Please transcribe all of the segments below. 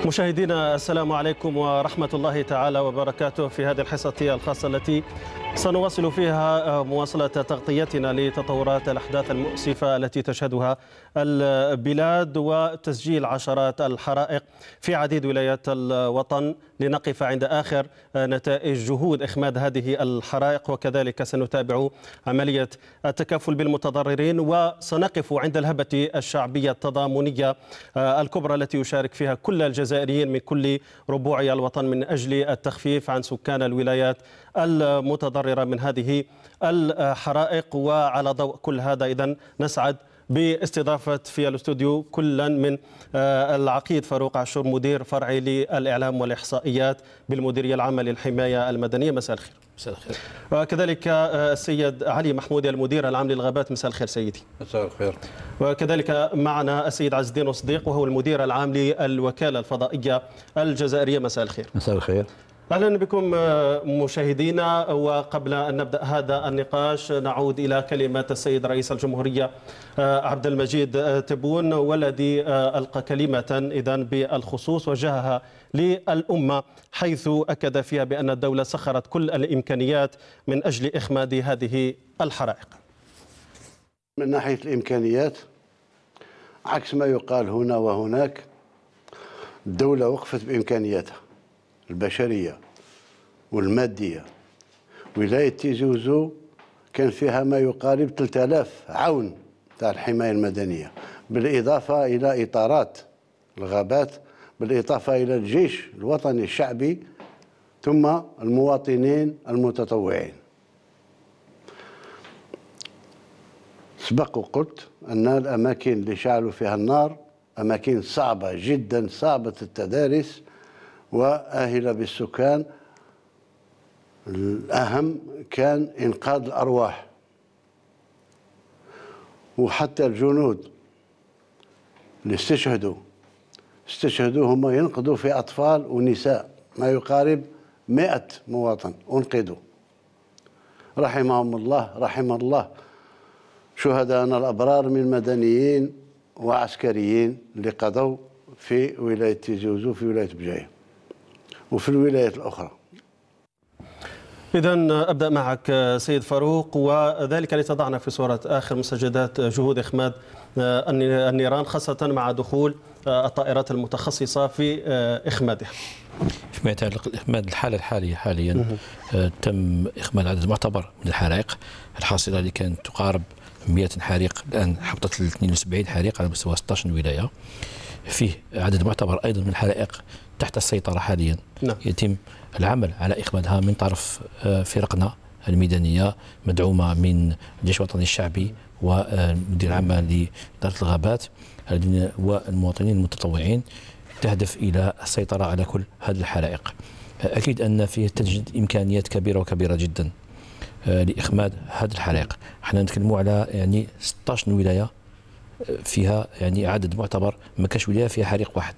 مشاهدينا السلام عليكم ورحمة الله تعالى وبركاته. في هذه الحصة الخاصة التي سنواصل فيها مواصلة تغطيتنا لتطورات الأحداث المؤسفة التي تشهدها البلاد وتسجيل عشرات الحرائق في عديد ولايات الوطن، لنقف عند آخر نتائج جهود إخماد هذه الحرائق، وكذلك سنتابع عملية التكافل بالمتضررين، وسنقف عند الهبة الشعبية التضامنية الكبرى التي يشارك فيها كل الجزائريين من كل ربوع الوطن من أجل التخفيف عن سكان الولايات المتضررة من هذه الحرائق. وعلى ضوء كل هذا إذن نسعد باستضافة في الاستوديو كلا من العقيد فاروق عاشور مدير فرعي للإعلام والإحصائيات بالمديرية العامة للحماية المدنية. مساء الخير. مساء الخير. وكذلك السيد علي محمودي المدير العام للغابات. مساء الخير سيدي. مساء الخير. وكذلك معنا السيد عز الدين صديق وهو المدير العام للوكالة الفضائية الجزائرية. مساء الخير. مساء الخير. أهلا بكم مشاهدينا. وقبل أن نبدأ هذا النقاش نعود إلى كلمة السيد رئيس الجمهورية عبد المجيد تبون، والذي ألقى كلمة إذن بالخصوص وجهها للأمة، حيث أكد فيها بأن الدولة سخرت كل الإمكانيات من أجل إخماد هذه الحرائق. من ناحية الإمكانيات عكس ما يقال هنا وهناك، الدولة وقفت بإمكانياتها البشرية والمادية. ولاية تيزي وزو كان فيها ما يقارب 3000 عون تاع الحماية المدنية، بالإضافة إلى إطارات الغابات، بالإضافة إلى الجيش الوطني الشعبي، ثم المواطنين المتطوعين. سبق وقلت أن الأماكن اللي شعلوا فيها النار أماكن صعبة جدا، صعبة التدارس وآهلة بالسكان. الأهم كان إنقاذ الأرواح، وحتى الجنود اللي استشهدوا هم ينقذوا في أطفال ونساء، ما يقارب 100 مواطن أنقذوا. رحمهم الله، رحم الله شهداءنا الأبرار من مدنيين وعسكريين اللي قضوا في ولاية تيزي وزو، في ولاية بجاية وفي الولايات الأخرى. إذن أبدأ معك سيد فاروق، وذلك لتضعنا في صورة آخر مستجدات جهود إخماد النيران، خاصة مع دخول الطائرات المتخصصة في إخمادها. فيما يتعلق بإخماد الحالة الحالية حاليا تم إخماد عدد معتبر من الحرائق الحاصلة اللي كانت تقارب 100 حريق، الآن حبطت ل 72 حريق على مستوى 16 ولاية. فيه عدد معتبر أيضا من الحرائق تحت السيطرة حاليا. نعم. يتم العمل على إخمادها من طرف فرقنا الميدانية مدعومة من الجيش الوطني الشعبي والمدير العام لإدارة الغابات والمواطنين المتطوعين، تهدف إلى السيطرة على كل هذه الحرائق. أكيد أن فيه تجد إمكانيات كبيرة وكبيرة جدا لإخماد هذه الحرائق. احنا نتكلموا على يعني 16 ولاية فيها يعني عدد معتبر، ما كاش ولاية فيها حريق واحد،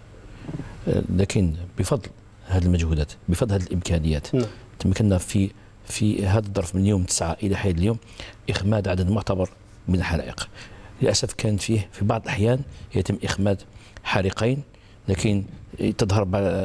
لكن بفضل هذه المجهودات، بفضل هذه الإمكانيات، تمكننا في هذا الظرف من يوم 9 إلى حين اليوم إخماد عدد معتبر من الحرائق. للأسف كان فيه في بعض الأحيان يتم إخماد حريقين، لكن تظهر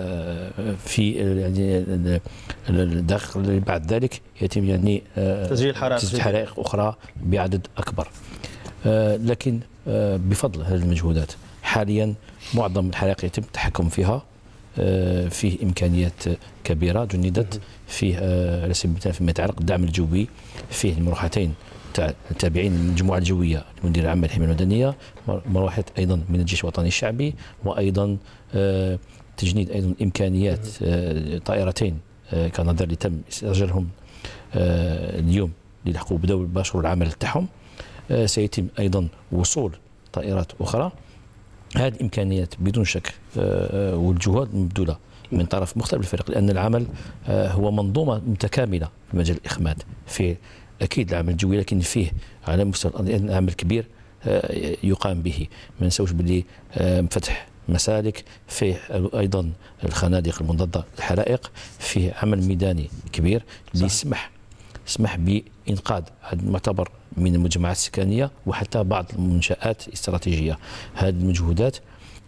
في يعني داخل بعد ذلك يتم يعني تسجيل حرائق أخرى بعدد أكبر. لكن بفضل هذه المجهودات حاليا معظم الحرائق يتم التحكم فيها، فيه إمكانيات كبيرة جندت فيه على سبيل المثال فيما يتعلق بالدعم الجوي، فيه المروحتين التابعين للمجموعة الجوية للمدير العام للحماية المدنية، مروحات أيضا من الجيش الوطني الشعبي، وأيضا تجنيد أيضا إمكانيات طائرتين كنظر اللي تم استئجارهم اليوم ليلحقوا بدور باشر العمل تاعهم. سيتم أيضا وصول طائرات أخرى. هذه الإمكانيات بدون شك والجهود المبذولة من طرف مختلف الفرق، لأن العمل هو منظومة متكاملة في مجال الإخماد. في أكيد العمل الجوي، لكن فيه على مستوى عمل كبير يقام به. ما نسوش باللي فتح مسالك، فيه أيضا الخنادق المضادة للحرائق، فيه عمل ميداني كبير اللي يسمح بإنقاذ عدد معتبر من المجمعات السكنية وحتى بعض المنشآت الاستراتيجية. هذه المجهودات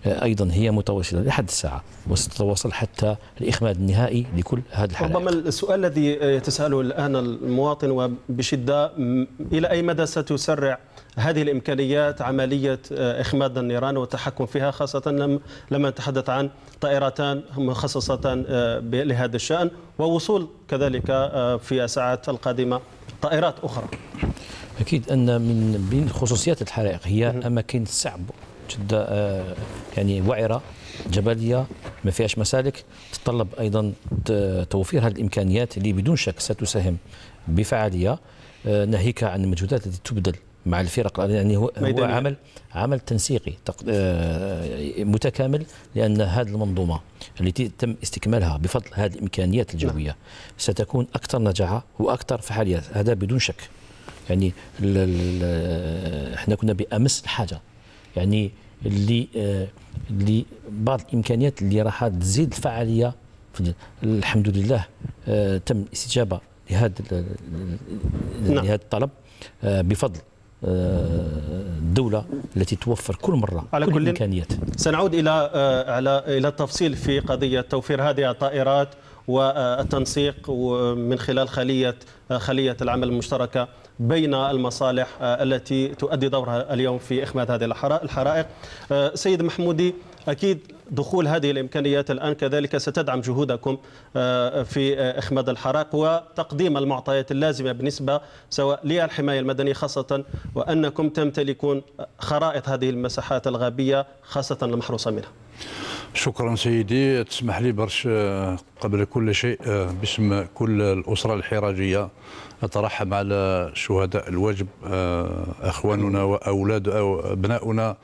أيضا هي متواصلة لحد الساعة، وستتواصل حتى الإخماد النهائي لكل هذه الحالات. ربما السؤال الذي يتساءله الآن المواطن وبشدة، إلى أي مدى ستسرع هذه الإمكانيات عملية إخماد النيران والتحكم فيها، خاصة لما نتحدث عن طائرتان مخصصتان لهذا الشأن، ووصول كذلك في الساعات القادمة طائرات أخرى؟ أكيد أن من بين خصوصيات الحرائق هي أماكن صعب جدا، يعني وعرة جبلية ما فيهاش مسالك، تتطلب أيضا توفير هذه الإمكانيات اللي بدون شك ستساهم بفعالية، ناهيك عن المجهودات التي تبذل مع الفرق. يعني هو عمل تنسيقي متكامل، لأن هذه المنظومة التي تم استكمالها بفضل هذه الإمكانيات الجوية ستكون أكثر نجاحا وأكثر فعالية، هذا بدون شك. يعني احنا كنا بأمس الحاجة، يعني اللي بعض الإمكانيات اللي راح تزيد الفعالية. الحمد لله تم الاستجابة لهذا الطلب بفضل الدولة التي توفر كل مرة على كل الإمكانيات. سنعود إلى التفصيل في قضية توفير هذه الطائرات والتنسيق من خلال خلية العمل المشتركة بين المصالح التي تؤدي دورها اليوم في إخماد هذه الحرائق. سيد محمودي، أكيد دخول هذه الإمكانيات الآن كذلك ستدعم جهودكم في إخماد الحرائق وتقديم المعطيات اللازمة بالنسبة سواء للحماية المدنية، خاصة وأنكم تمتلكون خرائط هذه المساحات الغابية خاصة المحروسة منها. شكرا سيدي. تسمح لي برش قبل كل شيء باسم كل الأسرة الحراجية نترحم على شهداء الوجب، أخواننا وأولاد أو أبناؤنا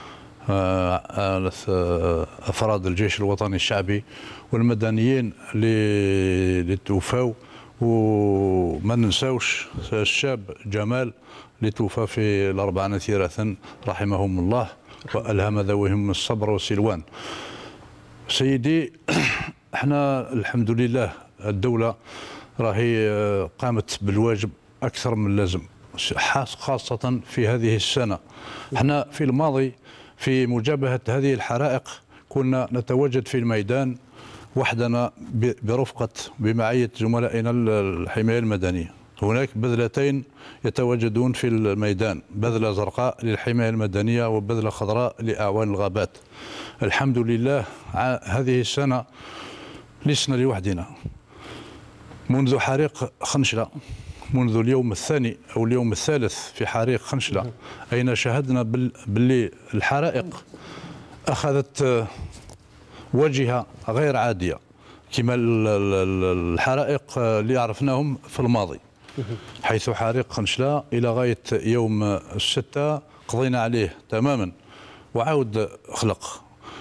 أفراد الجيش الوطني الشعبي والمدنيين اللي توفوا، وما ننساوش الشاب جمال اللي توفى في الأربعة ثلاثا رحمهم الله وألهم ذويهم الصبر والسلوان. سيدي، احنا الحمد لله الدولة راهي قامت بالواجب أكثر من اللازم، خاصة في هذه السنة. احنا في الماضي في مجابهة هذه الحرائق كنا نتواجد في الميدان وحدنا بمعية زملائنا الحماية المدنية. هناك بذلتين يتواجدون في الميدان، بذلة زرقاء للحماية المدنية وبذلة خضراء لأعوان الغابات. الحمد لله هذه السنة لسنا لوحدنا. منذ حريق خنشلة، منذ اليوم الثاني أو اليوم الثالث في حريق خنشلة، أين شاهدنا باللي الحرائق أخذت وجهة غير عادية كما الحرائق اللي عرفناهم في الماضي، حيث حريق خنشلة إلى غاية يوم الستة قضينا عليه تماما وعاود خلق،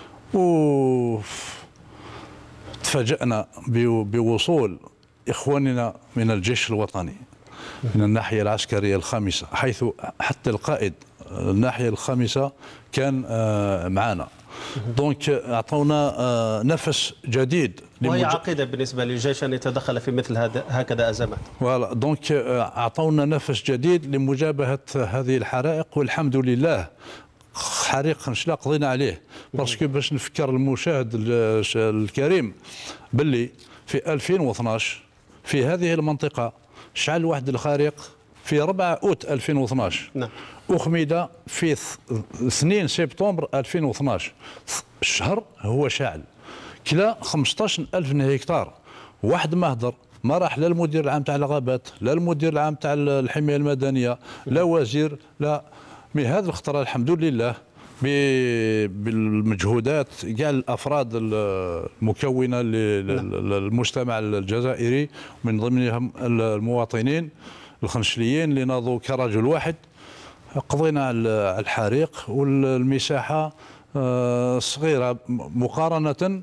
وتفاجأنا بوصول إخواننا من الجيش الوطني من الناحية العسكرية الخامسة، حيث حتى القائد الناحية الخامسة كان معنا. دونك أعطونا نفس جديد، وهي عقيدة بالنسبة للجيش أن يتدخل في مثل هكذا أزمات. دونك أعطونا نفس جديد لمجابهة هذه الحرائق، والحمد لله حريق خنشلة قضينا عليه. باسكو باش نفكر المشاهد الكريم باللي في 2012 في هذه المنطقة شعل واحد الخارق في 4 أوت 2012. نعم. أخمد في 2 سبتمبر 2012، الشهر هو شاعل كلا 15,000 هكتار. واحد ما هدر، ما راح لا المدير العام تاع الغابات، لا المدير العام تاع الحماية المدنية، لا وزير، لا. من هذا الخطر الحمد لله بالمجهودات كاع الافراد المكونه للمجتمع الجزائري، من ضمنهم المواطنين الخنشليين اللي ناضوا كرجل واحد، قضينا على الحريق. والمساحه صغيره مقارنه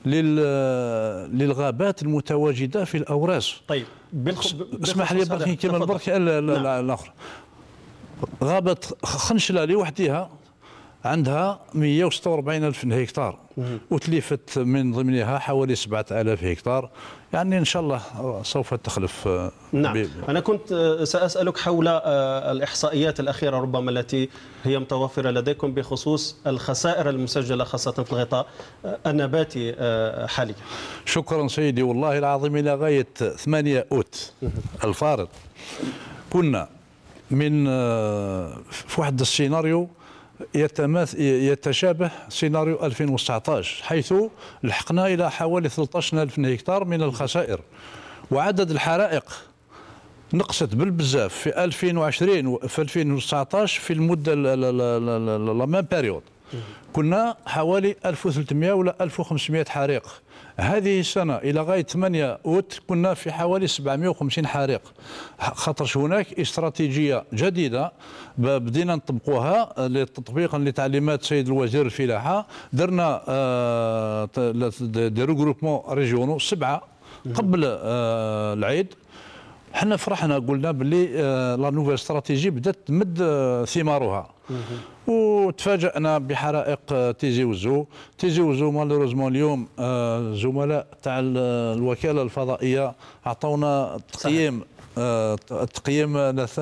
للغابات المتواجده في الاوراس. طيب اسمح لي برك نكمل برك الاخر. غابه خنشله لوحدها عندها 146 ألف هكتار، وتلفت من ضمنها حوالي 7000 هكتار. يعني إن شاء الله سوف تخلف. نعم. أنا كنت سأسألك حول الإحصائيات الأخيرة ربما التي هي متوفرة لديكم بخصوص الخسائر المسجلة خاصة في الغطاء النباتي حاليا. شكرا سيدي، والله العظيم إلى غاية 8 أوت الفارط كنا من في واحد السيناريو يتشابه سيناريو 2019، حيث لحقنا إلى حوالي 13,000 هكتار من الخسائر، وعدد الحرائق نقصت بالبزاف في 2020 وفي 2019 في المدة لا ميم بيريود كنا حوالي 1300 ولا 1500 حريق. هذه السنة إلى غاية 8 أوت كنا في حوالي 750 حريق، خاطرش هناك استراتيجية جديدة بدينا نطبقوها تطبيقا لتعليمات سيد الوزير الفلاحة. درنا دي روغروبمون ريجيونو 7 قبل العيد. حنا فرحنا قلنا باللي لا نوفيل استراتيجي بدات تمد ثمارها، وتفاجأنا بحرائق تيزي وزو. مالوروزمون اليوم زملاء تاع الوكالة الفضائية عطونا تقييم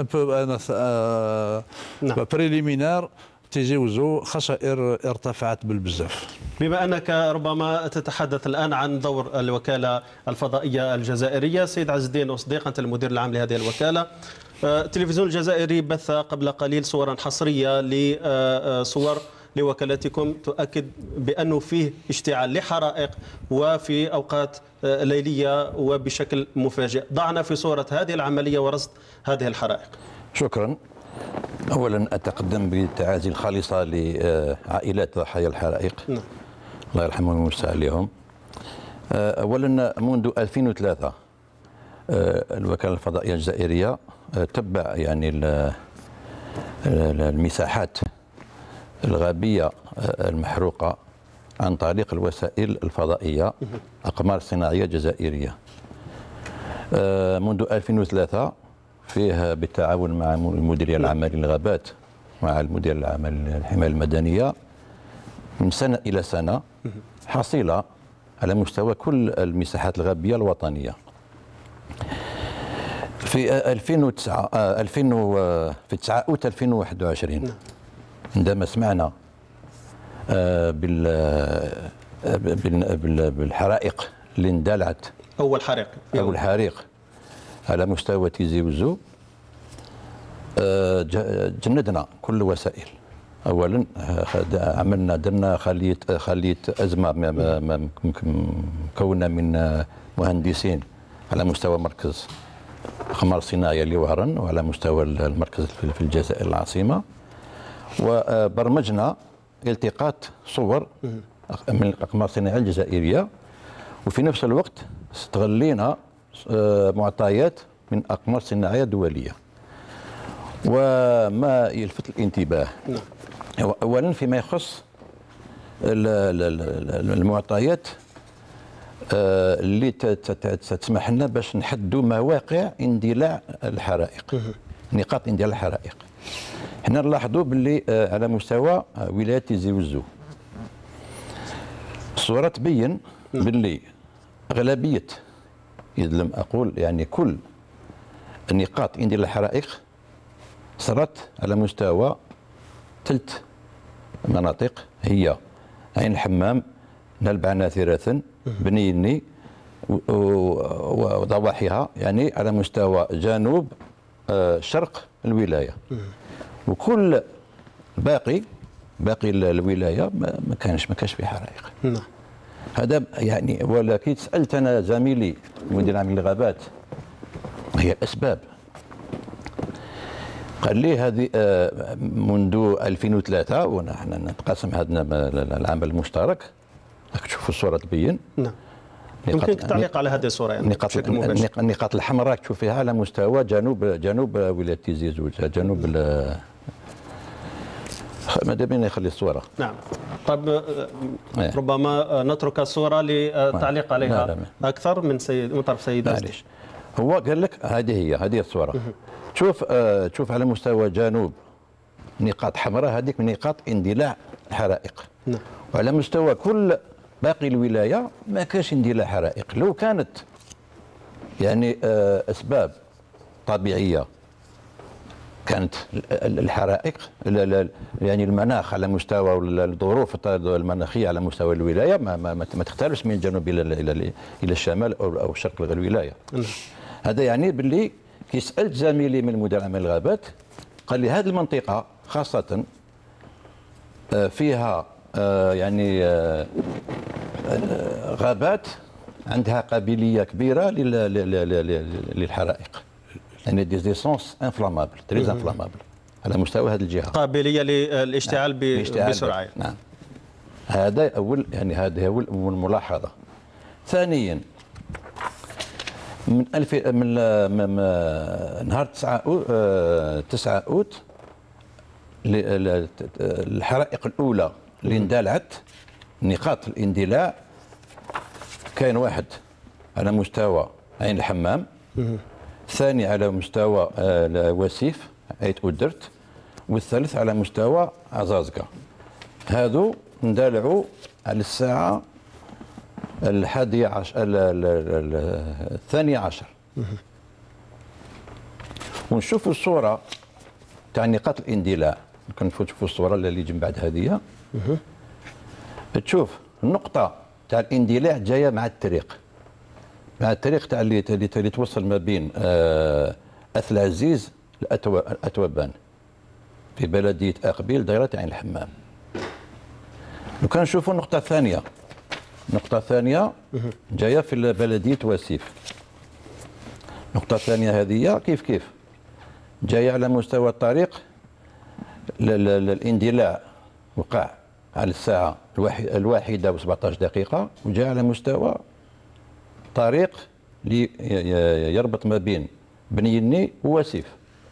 بريليمينار تيزي وزو خسائر ارتفعت بالبزاف. بما أنك ربما تتحدث الآن عن دور الوكالة الفضائية الجزائرية، سيد عز الدين وصديق، أنت المدير العام لهذه الوكالة. التلفزيون الجزائري بث قبل قليل صورا حصرية لصور لوكالتكم تؤكد بأنه فيه اشتعال لحرائق وفي أوقات ليلية وبشكل مفاجئ. ضعنا في صورة هذه العملية ورصد هذه الحرائق. شكرا. أولا أتقدم بالتعازي الخالصة لعائلات ضحايا الحرائق. نعم. الله يرحمهم ويوسع عليهم. أولا منذ 2003 الوكالة الفضائية الجزائرية تتبع يعني المساحات الغابية المحروقة عن طريق الوسائل الفضائية أقمار صناعية جزائرية. منذ 2003 فيه بالتعاون مع المديرية العامة للغابات مع المديرية العامة للحماية المدنية من سنة إلى سنة حصيلة على مستوى كل المساحات الغابية الوطنية. في 2009 في 9 أوت 2021 عندما سمعنا بالحرائق اللي اندلعت أول حريق على مستوى تيزي وزو، جندنا كل الوسائل. اولا درنا خليه ازمه مكونه من مهندسين على مستوى مركز اقمار صناعيه لوهران وعلى مستوى المركز في الجزائر العاصمه، وبرمجنا التقاط صور من الاقمار الصناعيه الجزائريه، وفي نفس الوقت استغلينا معطيات من أقمار صناعية دولية. وما يلفت الانتباه أولا فيما يخص المعطيات اللي تسمح لنا باش نحدوا مواقع اندلاع الحرائق، نقاط اندلاع الحرائق. هنا نلاحظوا باللي على مستوى ولاية تيزي وزو الصورة تبين باللي أغلبية، إذا لم أقول يعني كل النقاط اندلاع الحرائق صارت على مستوى 3 مناطق، هي عين الحمام، نلبع ناثرة، بنيني وضواحيها، يعني على مستوى جنوب شرق الولاية. وكل باقي الولاية ما كانش في حرائق. هذا يعني، ولكن سألت أنا زميلي المدير العام للغابات ما هي الأسباب، قال لي هذه منذ 2003 ونحن نتقاسم هذا العمل المشترك. راك تشوفوا الصورة تبين. نعم. يمكنك تعليق على هذه الصورة يعني بشكل مباشر. النقاط الحمراء تشوفيها على مستوى جنوب ولاية تيزي وزو، جنوب ماذا بينا يخلي الصورة. نعم. طيب ربما نترك الصورة للتعليق عليها لا. أكثر من طرف سيد معليش. هو قال لك هذه الصورة. شوف على مستوى جنوب نقاط حمراء هذيك من نقاط اندلاع الحرائق. نعم. وعلى مستوى كل باقي الولايه ما كانش اندلاع حرائق. لو كانت يعني اسباب طبيعيه كانت الحرائق يعني المناخ على مستوى الظروف المناخيه على مستوى الولايه ما تختلفش من الجنوب الى الشمال او شرق الولايه. هذا يعني باللي كي سالت زميلي من مدير عام الغابات قال لي هذه المنطقه خاصه فيها يعني غابات عندها قابليه كبيره للحرائق، يعني دي زيسونس انفلامابل تريز انفلامابل على مستوى هذه الجهه، قابليه للاشتعال بسرعه. نعم. هذا اول يعني هذه اول ملاحظه. ثانيا من نهار 9 اوت الحرائق الاولى اللي اندلعت نقاط الاندلاع كاين واحد على مستوى عين الحمام، الثاني على مستوى وسيف عيت أودرت، والثالث على مستوى عزازقة. هذو اندلعوا على الساعة 12 ونشوفوا الصورة تاع نقاط الاندلاع. كنشوفوا الصورة اللي جنب بعد هذه، تشوف النقطة تاع الاندلاع جاية مع الطريق، تاع اللي توصل ما بين أثل عزيز الأتوبان في بلدية أقبيل دائرة عين الحمام. وكان نشوفوا النقطة الثانية جاية في بلدية وسيف. النقطة الثانية هذه كيف جاية على مستوى الطريق. الاندلاع وقع على الساعة 1:17 وجاء على مستوى طريق اللي يربط ما بين بنيني ووسيف.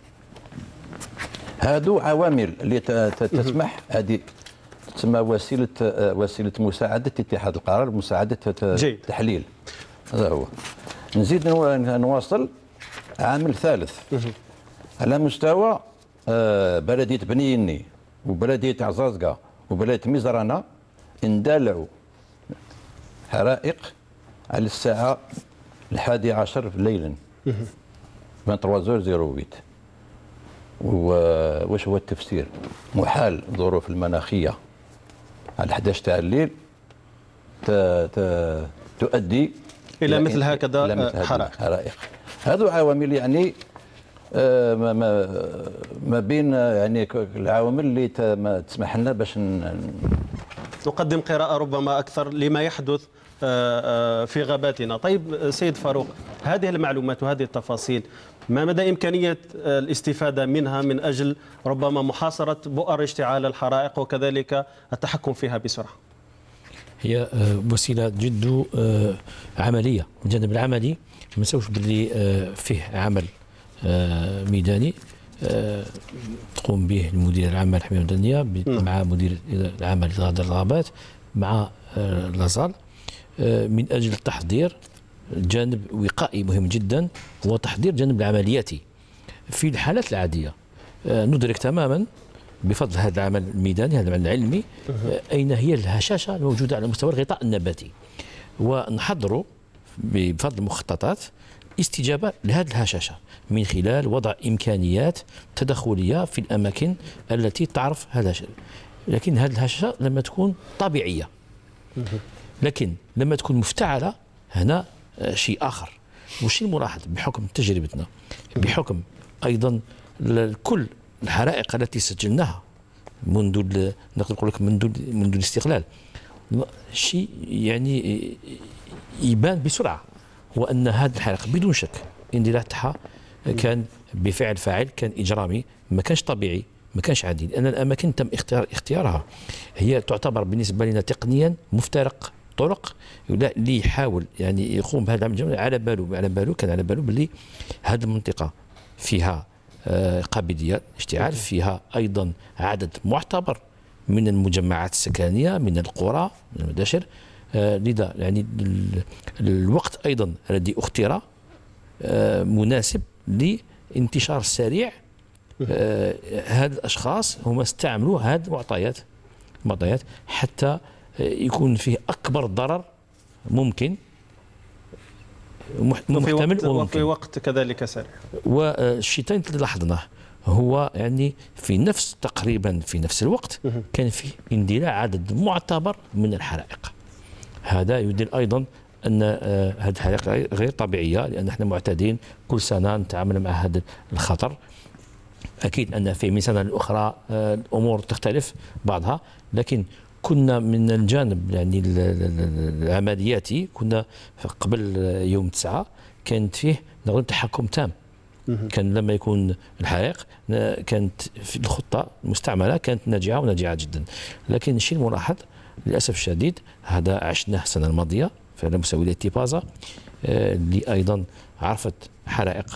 هادو عوامل اللي تسمح، هذه تسمى وسيله مساعده اتخاذ القرار، مساعده التحليل. هذا هو. نزيد نواصل عامل ثالث على مستوى بلديه بنيني وبلديه عزازقه وبلديه مزرانه اندلعوا حرائق على الساعة 11 ليلا 23:08. واش هو التفسير؟ محال الظروف المناخية على 11 تاع الليل تؤدي إلى مثل هكذا حرائق. هذو عوامل يعني ما بين يعني العوامل اللي تسمح لنا باش نقدم قراءة ربما أكثر لما يحدث في غاباتنا. طيب سيد فاروق، هذه المعلومات وهذه التفاصيل ما مدى إمكانية الاستفادة منها من أجل ربما محاصرة بؤر اشتعال الحرائق وكذلك التحكم فيها بسرعة؟ هي وسيلة جد عملية. الجانب العملي ما نساوش باللي فيه عمل ميداني تقوم به المدير العام للحماية المدنية مع مدير العام لإدارة الغابات مع لازال من أجل تحضير جانب وقائي مهم جدا، هو تحضير جانب العملياتي. في الحالات العادية ندرك تماما بفضل هذا العمل الميداني، هذا العمل العلمي، أين هي الهشاشة الموجودة على مستوى الغطاء النباتي، ونحضر بفضل المخططات استجابة لهذه الهشاشة من خلال وضع إمكانيات تدخلية في الأماكن التي تعرف هذا. لكن هذه الهشاشة لما تكون طبيعية، لكن لما تكون مفتعلة هنا شيء آخر. والشيء الملاحظ بحكم تجربتنا، بحكم أيضا كل الحرائق التي سجلناها منذ نقدر نقول لك منذ الاستقلال، شيء يعني يبان بسرعة هو أن هذه الحرائق بدون شك اندلاع تاعها كان بفعل فاعل، كان إجرامي، ما كانش طبيعي، ما كانش عادي، لأن الأماكن تم اختيارها. هي تعتبر بالنسبة لنا تقنيا مفترق طرق اللي يحاول يعني يقوم بهذا العمل على باله باللي هذه المنطقة فيها قابلية اشتعال، فيها أيضا عدد معتبر من المجمعات السكنية، من القرى، من المداشر. لذا يعني الوقت أيضا الذي اختير مناسب لانتشار السريع هاد الاشخاص هما استعملوا هاد المعطيات حتى يكون فيه اكبر ضرر ممكن محتمل وفي وقت كذلك سريع. والشيء الثاني اللي لاحظناه هو يعني تقريبا في نفس الوقت كان فيه اندلاع عدد معتبر من الحرائق. هذا يدل ايضا ان هذه الحرائق غير طبيعيه، لان احنا معتادين كل سنه نتعامل مع هذا الخطر. اكيد ان في من سنه لاخرى الامور تختلف بعضها، لكن كنا من الجانب يعني العملياتي كنا قبل يوم 9 كانت فيه نقول تحكم تام. كان لما يكون الحرائق كانت في الخطه المستعمله كانت ناجعه وناجعه جدا. لكن الشيء الملاحظ للاسف الشديد هذا عشناه السنه الماضيه في مساويه تيبازا اللي ايضا عرفت حرائق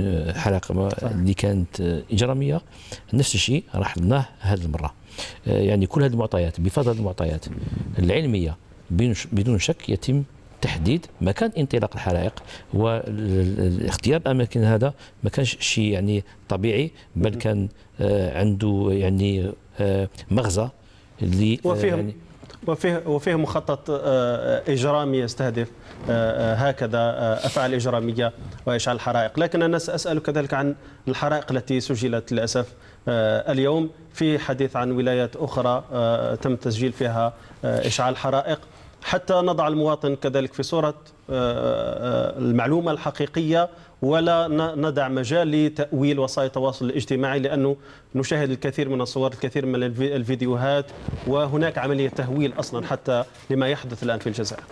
اللي كانت اجراميه. نفس الشيء لاحظناه هذه المره. يعني كل هذه المعطيات بفضل المعطيات العلميه بدون شك يتم تحديد مكان انطلاق الحرائق، واختيار الاماكن هذا ما كانش شيء يعني طبيعي، بل كان عنده يعني مغزى اللي يعني وفيه مخطط إجرامي يستهدف هكذا أفعال إجرامية وإشعال الحرائق. لكن أنا سأسأل كذلك عن الحرائق التي سجلت للأسف اليوم. في حديث عن ولايات أخرى تم تسجيل فيها إشعال حرائق، حتى نضع المواطن كذلك في صورة المعلومة الحقيقية ولا ندع مجال لتأويل وسائل التواصل الاجتماعي، لأنه نشاهد الكثير من الصور، الكثير من الفيديوهات، وهناك عملية تهويل أصلا حتى لما يحدث الآن في الجزائر.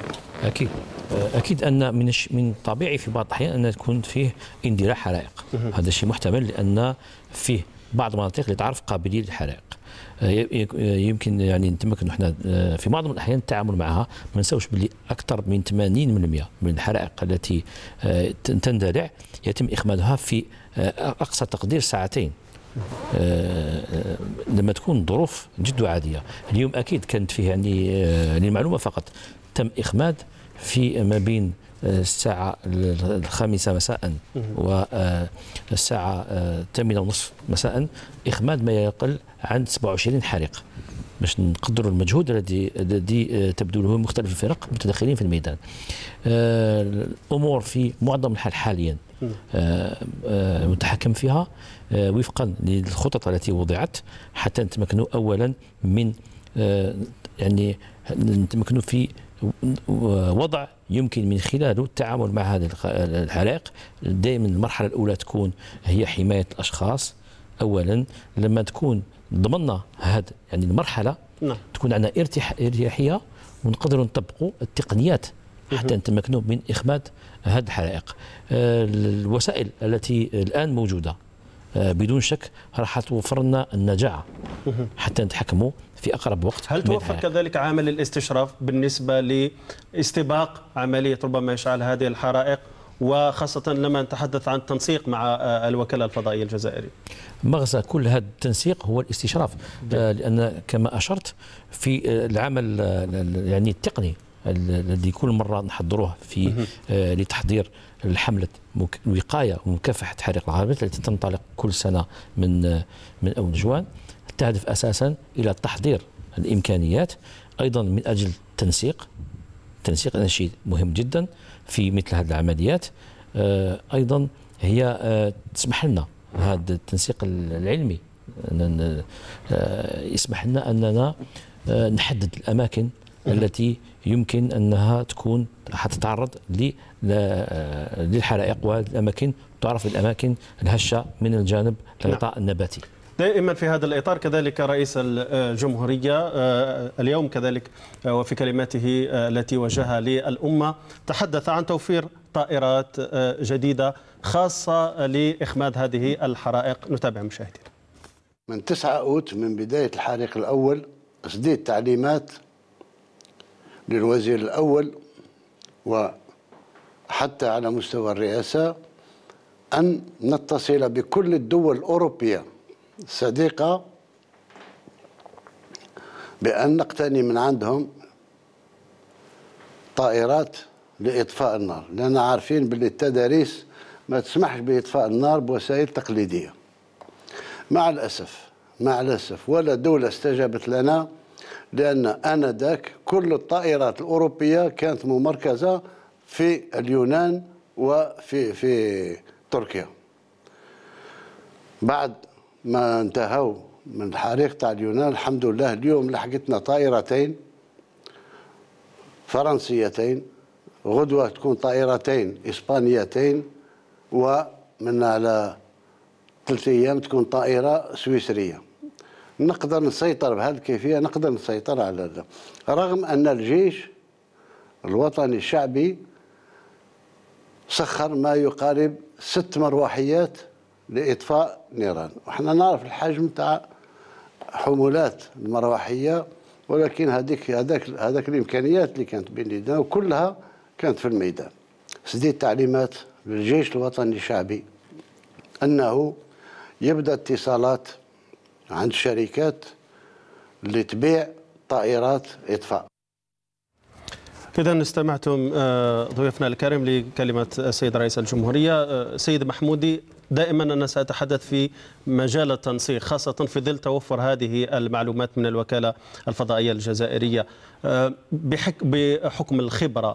أكيد أن من طبيعي في بعض الأحيان أن تكون فيه اندلاع حرائق. هذا الشيء محتمل، لأن فيه بعض المناطق اللي تعرف قابلية للحرائق. يمكن يعني نتمكن احنا في معظم الاحيان التعامل معها. ما نساوش باللي اكثر من 80% من الحرائق التي تندلع يتم اخمادها في اقصى تقدير ساعتين لما تكون ظروف جد عاديه. اليوم اكيد كانت فيه يعني للمعلومه فقط تم اخماد في ما بين الساعة 5 مساء والساعة 8:30 مساء إخماد ما يقل عن 27 حريق، باش نقدروا المجهود الذي تبذله مختلف الفرق متدخلين في الميدان. الأمور في معظم الحال حاليا متحكم فيها وفقا للخطط التي وضعت حتى نتمكنوا أولا من يعني نتمكنوا في وضع يمكن من خلاله التعامل مع هذه الحرائق. دائما المرحله الاولى تكون هي حمايه الاشخاص اولا. لما تكون ضمننا هذه يعني المرحله تكون عندنا ارتياحيه ونقدروا نطبقوا التقنيات حتى نتمكنوا من اخماد هذه الحرائق. الوسائل التي الان موجوده بدون شك راح توفر لنا النجاعه حتى نتحكموا في اقرب وقت. هل توفر كذلك عامل الاستشراف بالنسبه لاستباق عمليه ربما اشعال هذه الحرائق، وخاصه لما نتحدث عن التنسيق مع الوكاله الفضائيه الجزائريه؟ مغزى كل هذا التنسيق هو الاستشراف، لان كما اشرت في العمل يعني التقني الذي كل مره نحضروه في لتحضير الحمله وقايه ومكافحه حريق العربيات التي تنطلق كل سنه من اول جوان، تهدف اساسا الى تحضير الامكانيات ايضا من اجل التنسيق هذا شيء مهم جدا في مثل هذه العمليات. ايضا هي تسمح لنا هذا التنسيق العلمي يسمح لنا اننا نحدد الاماكن التي يمكن انها تكون حتتعرض للحرائق، والاماكن تعرف الاماكن الهشه من الجانب الغطاء النباتي. دائما في هذا الإطار كذلك رئيس الجمهورية اليوم كذلك وفي كلماته التي وجهها للأمة تحدث عن توفير طائرات جديدة خاصة لإخماد هذه الحرائق. نتابع مشاهدينا. من 9 أوت من بداية الحريق الأول أصدرت تعليمات للوزير الأول وحتى على مستوى الرئاسة أن نتصل بكل الدول الأوروبية الصديقة بأن نقتني من عندهم طائرات لإطفاء النار، لأن عارفين باللي التداريس ما تسمحش بإطفاء النار بوسائل تقليدية. مع الأسف ولا دولة استجابت لنا، لأن آنذاك كل الطائرات الأوروبية كانت ممركزة في اليونان وفي تركيا. بعد ما انتهوا من الحريق تاع اليونان الحمد لله اليوم لحقتنا طائرتين فرنسيتين، غدوة تكون طائرتين إسبانيتين، ومن على 3 أيام تكون طائرة سويسرية. نقدر نسيطر بهذه الكيفية، نقدر نسيطر على هذا، رغم أن الجيش الوطني الشعبي سخر ما يقارب 6 مروحيات لإطفاء نيران. وحنا نعرف الحجم تاع حمولات المروحية، ولكن هذاك الإمكانيات اللي كانت بين يدينا وكلها كانت في الميدان. سديت تعليمات للجيش الوطني الشعبي أنه يبدأ اتصالات عند الشركات اللي تبيع طائرات إطفاء. إذا استمعتم ضيوفنا الكريم لكلمة السيد رئيس الجمهورية. سيد محمودي، دائما أنا سأتحدث في مجال التنسيق خاصة في ظل توفر هذه المعلومات من الوكالة الفضائية الجزائرية، بحكم الخبرة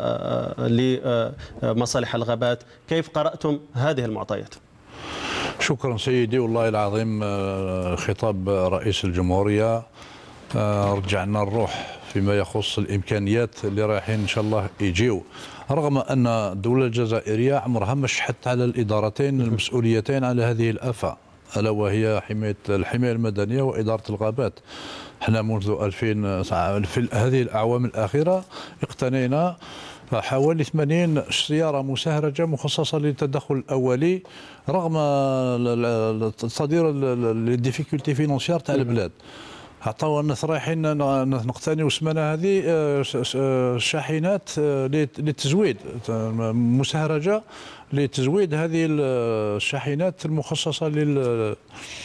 لمصالح الغابات، كيف قرأتم هذه المعطيات؟ شكرا سيدي، والله العظيم خطاب رئيس الجمهورية رجعنا الروح فيما يخص الإمكانيات اللي رايحين إن شاء الله يجيو، رغم أن الدولة الجزائرية عمرها ما شحت على الإدارتين المسؤوليتين على هذه الآفة، ألا وهي الحماية المدنية وإدارة الغابات. احنا منذ 2000 في هذه الأعوام الأخيرة اقتنينا حوالي 80 سيارة مسهرجة مخصصة للتدخل الأولي، رغم تصدير الديفيكولتي فينونسيير تاع البلاد. عطاو الناس رايحين نقتنيو سمانه هذه شاحنات للتزويد مسهرجه لتزويد هذه الشاحنات المخصصه لل.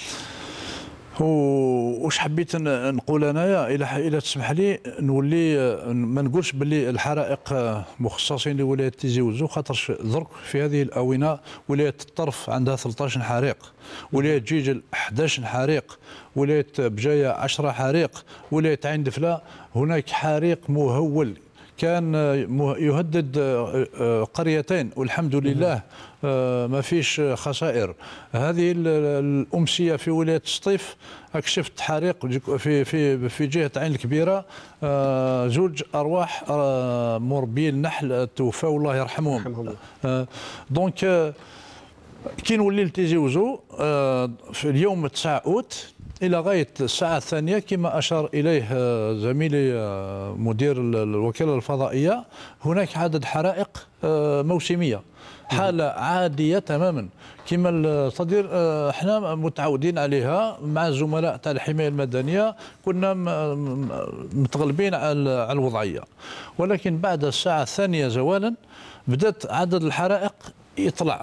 واش حبيت نقول انايا الى تسمح لي نولي ما نقولش باللي الحرائق مخصصين لولايه تيزي وزو، خاطرش درك في هذه الاونه ولايه الطرف عندها 13 حريق، ولايه جيجل 11 حريق، ولايه بجايه 10 حريق، ولايه عين دفله هناك حريق مهول كان يهدد قريتين، والحمد لله ما فيش خسائر. هذه الأمسية في ولاية سطيف اكشفت حريق في جهة عين الكبيرة، 2 أرواح مربي النحل توفوا الله يرحمهم. دونك كي نولي لتيزي وزو في اليوم 9 أوت إلى غاية الساعة الثانية كما أشار إليه زميلي مدير الوكالة الفضائية، هناك عدد حرائق موسمية، حالة عادية تماما كما الصدير احنا متعودين عليها مع الزملاء تاع الحماية المدنية، كنا متغلبين على الوضعية. ولكن بعد الساعة الثانية زوالا بدأت عدد الحرائق يطلع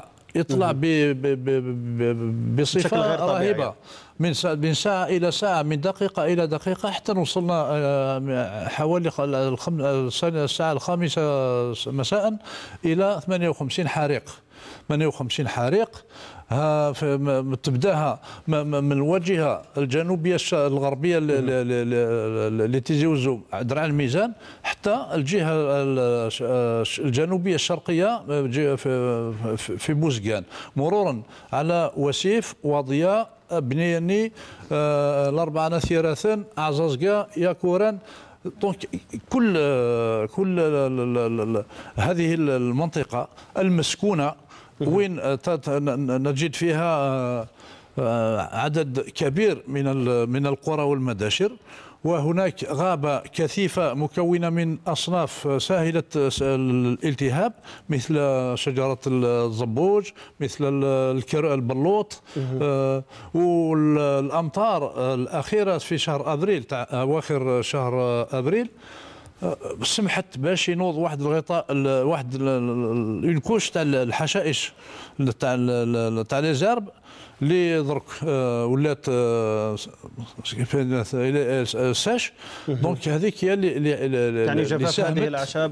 بصفة رهيبة، من ساعة إلى ساعة، من دقيقة إلى دقيقة، حتى وصلنا حوالي الساعة 5 مساء إلى 58 حريق. 58 حريق تبداها من الواجهة الجنوبية الغربية لتيزي وزو درع الميزان حتى الجهة الجنوبية الشرقية في بوزقان، مرورا على وسيف وضياء بنياني 4 نثيراثن عزازقا ياكوران. دونك كل هذه المنطقة المسكونة وين نجد فيها عدد كبير من القرى والمداشر، وهناك غابة كثيفة مكونة من أصناف ساهلة الالتهاب مثل شجرة الزبوج، مثل البلوط، والأمطار الأخيرة في شهر أبريل تاع أواخر شهر أبريل سمحت باش ينوض واحد الغطاء، واحد الكوش تاع الحشائش تاع لي زارب اللي درك ولات ساش. دونك هذيك هي اللي يعني جفاف هذه الاعشاب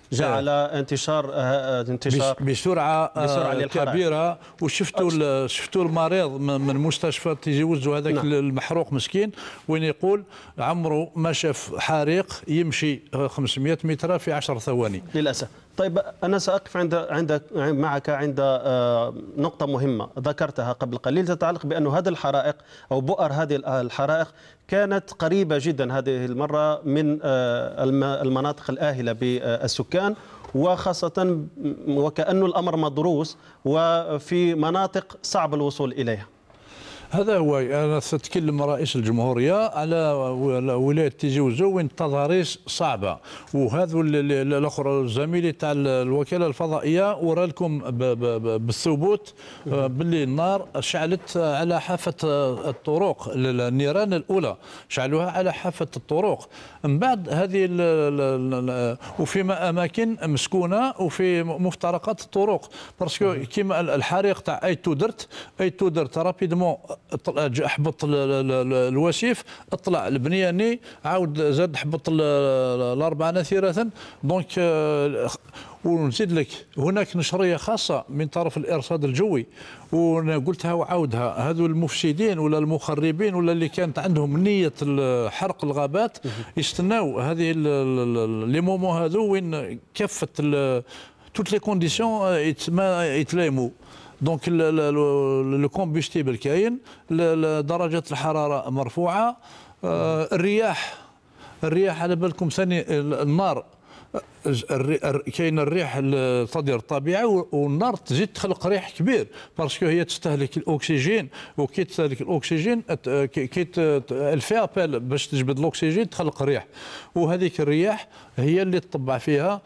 جعل انتشار بسرعه كبيره. شفتوا المريض من مستشفى تيجي يوزوا هذاك المحروق مسكين وين يقول عمره ما شاف حريق يمشي 500 متر في 10 ثواني للاسف. طيب أنا سأقف معك عند نقطة مهمة ذكرتها قبل قليل تتعلق بأن هذه الحرائق أو بؤر هذه الحرائق كانت قريبة جدا هذه المرة من المناطق الآهلة بالسكان، وخاصة وكأن الأمر مدروس وفي مناطق صعب الوصول إليها. هذا هو. أنا سأتكلم رئيس الجمهورية على ولاية تيزي وزو وين التضاريس صعبة، وهذا الآخر زميلي تاع الوكالة الفضائية ورا لكم بالثبوت باللي النار شعلت على حافة الطرق. النيران الأولى شعلوها على حافة الطرق، من بعد هذه وفي أماكن مسكونة وفي مفترقات الطرق، باسكو كيما الحريق تاع ايتو درت رابيدمون حبط الوسيف، اطلع البنياني عاود زاد حبط الاربعه نثيره. دونك ونزيد لك هناك نشريه خاصه من طرف الارصاد الجوي، وانا قلتها وعاودها، هذو المفسدين ولا المخربين ولا اللي كانت عندهم نيه حرق الغابات يستناو هذه لي مومون هذو وين كافه توت لي كونديسيون يتلايموا. دونك لو كومبوستيبل كاين، درجه الحراره مرفوعه، الرياح على بالكم ثاني النار كاين الريح الصدير الطبيعي، والنار تزيد تخلق ريح كبير باسكو هي تستهلك الاكسجين، وكي تستهلك الاكسجين كي الفي ابل باش تجبد الاكسجين تخلق ريح، وهذيك الرياح هي اللي تطبع فيها.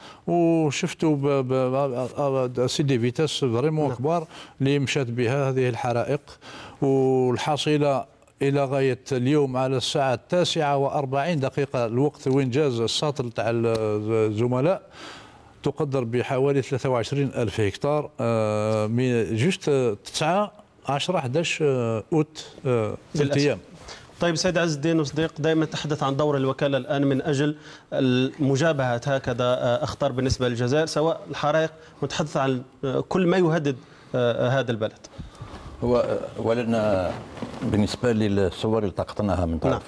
وشفتوا سي دي فيتاس فريمون كبار اللي مشات بها هذه الحرائق، والحصيله إلى غاية اليوم على الساعة 9:40 الوقت وين جاز الساطل تاع الزملاء تقدر بحوالي 23,000 هكتار من جوست 9 10 11 أوت الأيام. طيب سيد عز الدين وصديق، دائما تحدث عن دور الوكالة الآن من أجل مجابهة هكذا أخطار بالنسبة للجزائر، سواء الحرائق متحدث عن كل ما يهدد هذا البلد. هو ولنا بالنسبه للصور اللي التقطناها من طرف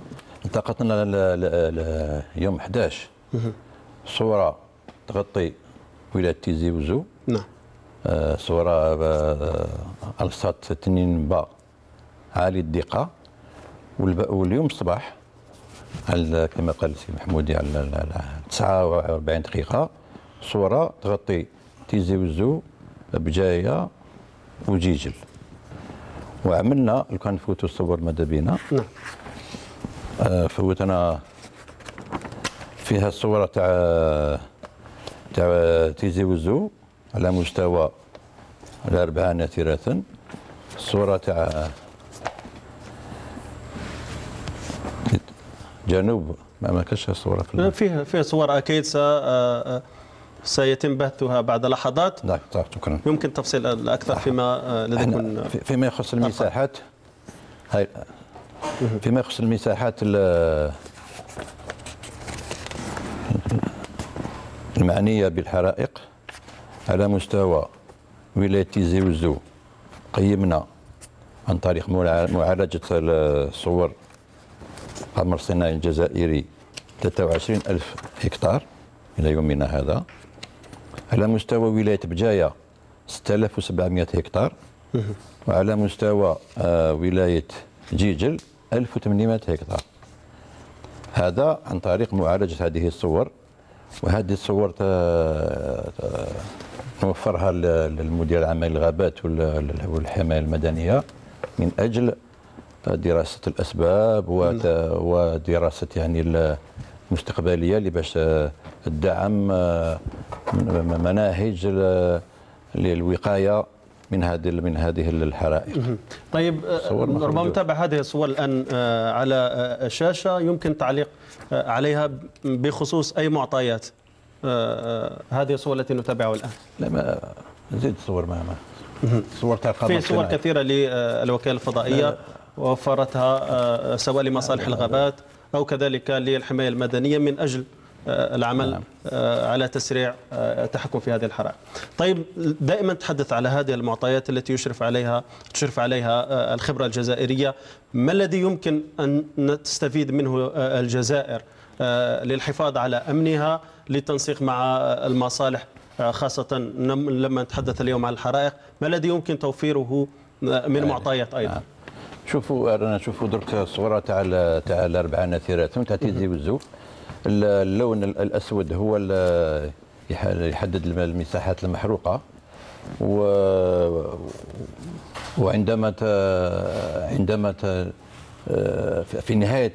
التقطنا يوم 11 صوره تغطي ولايه تيزي وزو. نعم. صوره السات تنين با عالي الدقه، واليوم الصباح كما قال السي محمودي على 49 دقيقه صوره تغطي تيزي وزو بجايه وجيجل. وعملنا لو كان نفوتوا الصور ماذا بينا. نعم. فوتنا فيها الصورة تاع تيزي وزو على مستوى الأربعة ناترة، الصورة تاع جنوب ما كاش صورة فيها صور أكيد سيتم بثها بعد لحظات. نعم شكرا. يمكن تفصيل الأكثر فيما لديكم فيما يخص المساحات هاي، فيما يخص المساحات المعنية بالحرائق على مستوى ولاية تيزي وزو قيمنا عن طريق معالجة الصور قمر الصناعي الجزائري 23,000 هكتار إلى يومنا هذا. على مستوى ولاية بجاية 6,700 هكتار، وعلى مستوى ولاية جيجل 1,800 هكتار. هذا عن طريق معالجة هذه الصور، وهذه الصور نوفرها للمدير العام للغابات والحماية المدنية من أجل دراسة الأسباب ودراسة يعني المستقبلية اللي باش الدعم مناهج للوقاية من هذه الحرائق. طيب ربما نتابع هذه الصور الآن على الشاشة، يمكن التعليق عليها بخصوص أي معطيات هذه الصور التي نتابعها الآن؟ لا ما زيد الصور ما صور تاع في صور كثيرة للوكالة الفضائية وفرتها سواء لمصالح الغابات أو كذلك للحماية المدنية من أجل العمل على تسريع التحكم في هذه الحرائق. طيب دائما تحدث على هذه المعطيات التي تشرف عليها الخبرة الجزائرية، ما الذي يمكن أن تستفيد منه الجزائر للحفاظ على أمنها للتنسيق مع المصالح، خاصة لما نتحدث اليوم عن الحرائق، ما الذي يمكن توفيره من معطيات أيضا؟ شوفوا أنا نشوفوا درك الصورة تاع 4 نافذات تاع تيزي والزو. اللون الأسود هو اللي يحدد المساحات المحروقة، وعندما عندما في نهاية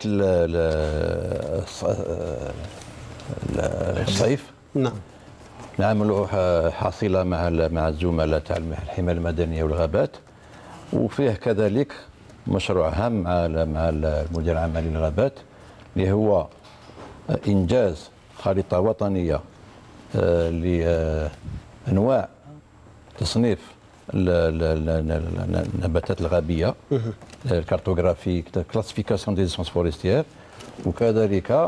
الصيف نعم نعملوا حاصلة مع الزملاء تاع الحماية المدنية والغابات، وفيه كذلك مشروع هام مع المدير العام للغابات اللي هو إنجاز خريطة وطنية لأنواع تصنيف النباتات الغابية، الكارتوغرافي كلاسيفيكاسيون دي اسونس فورستيير، وكذلك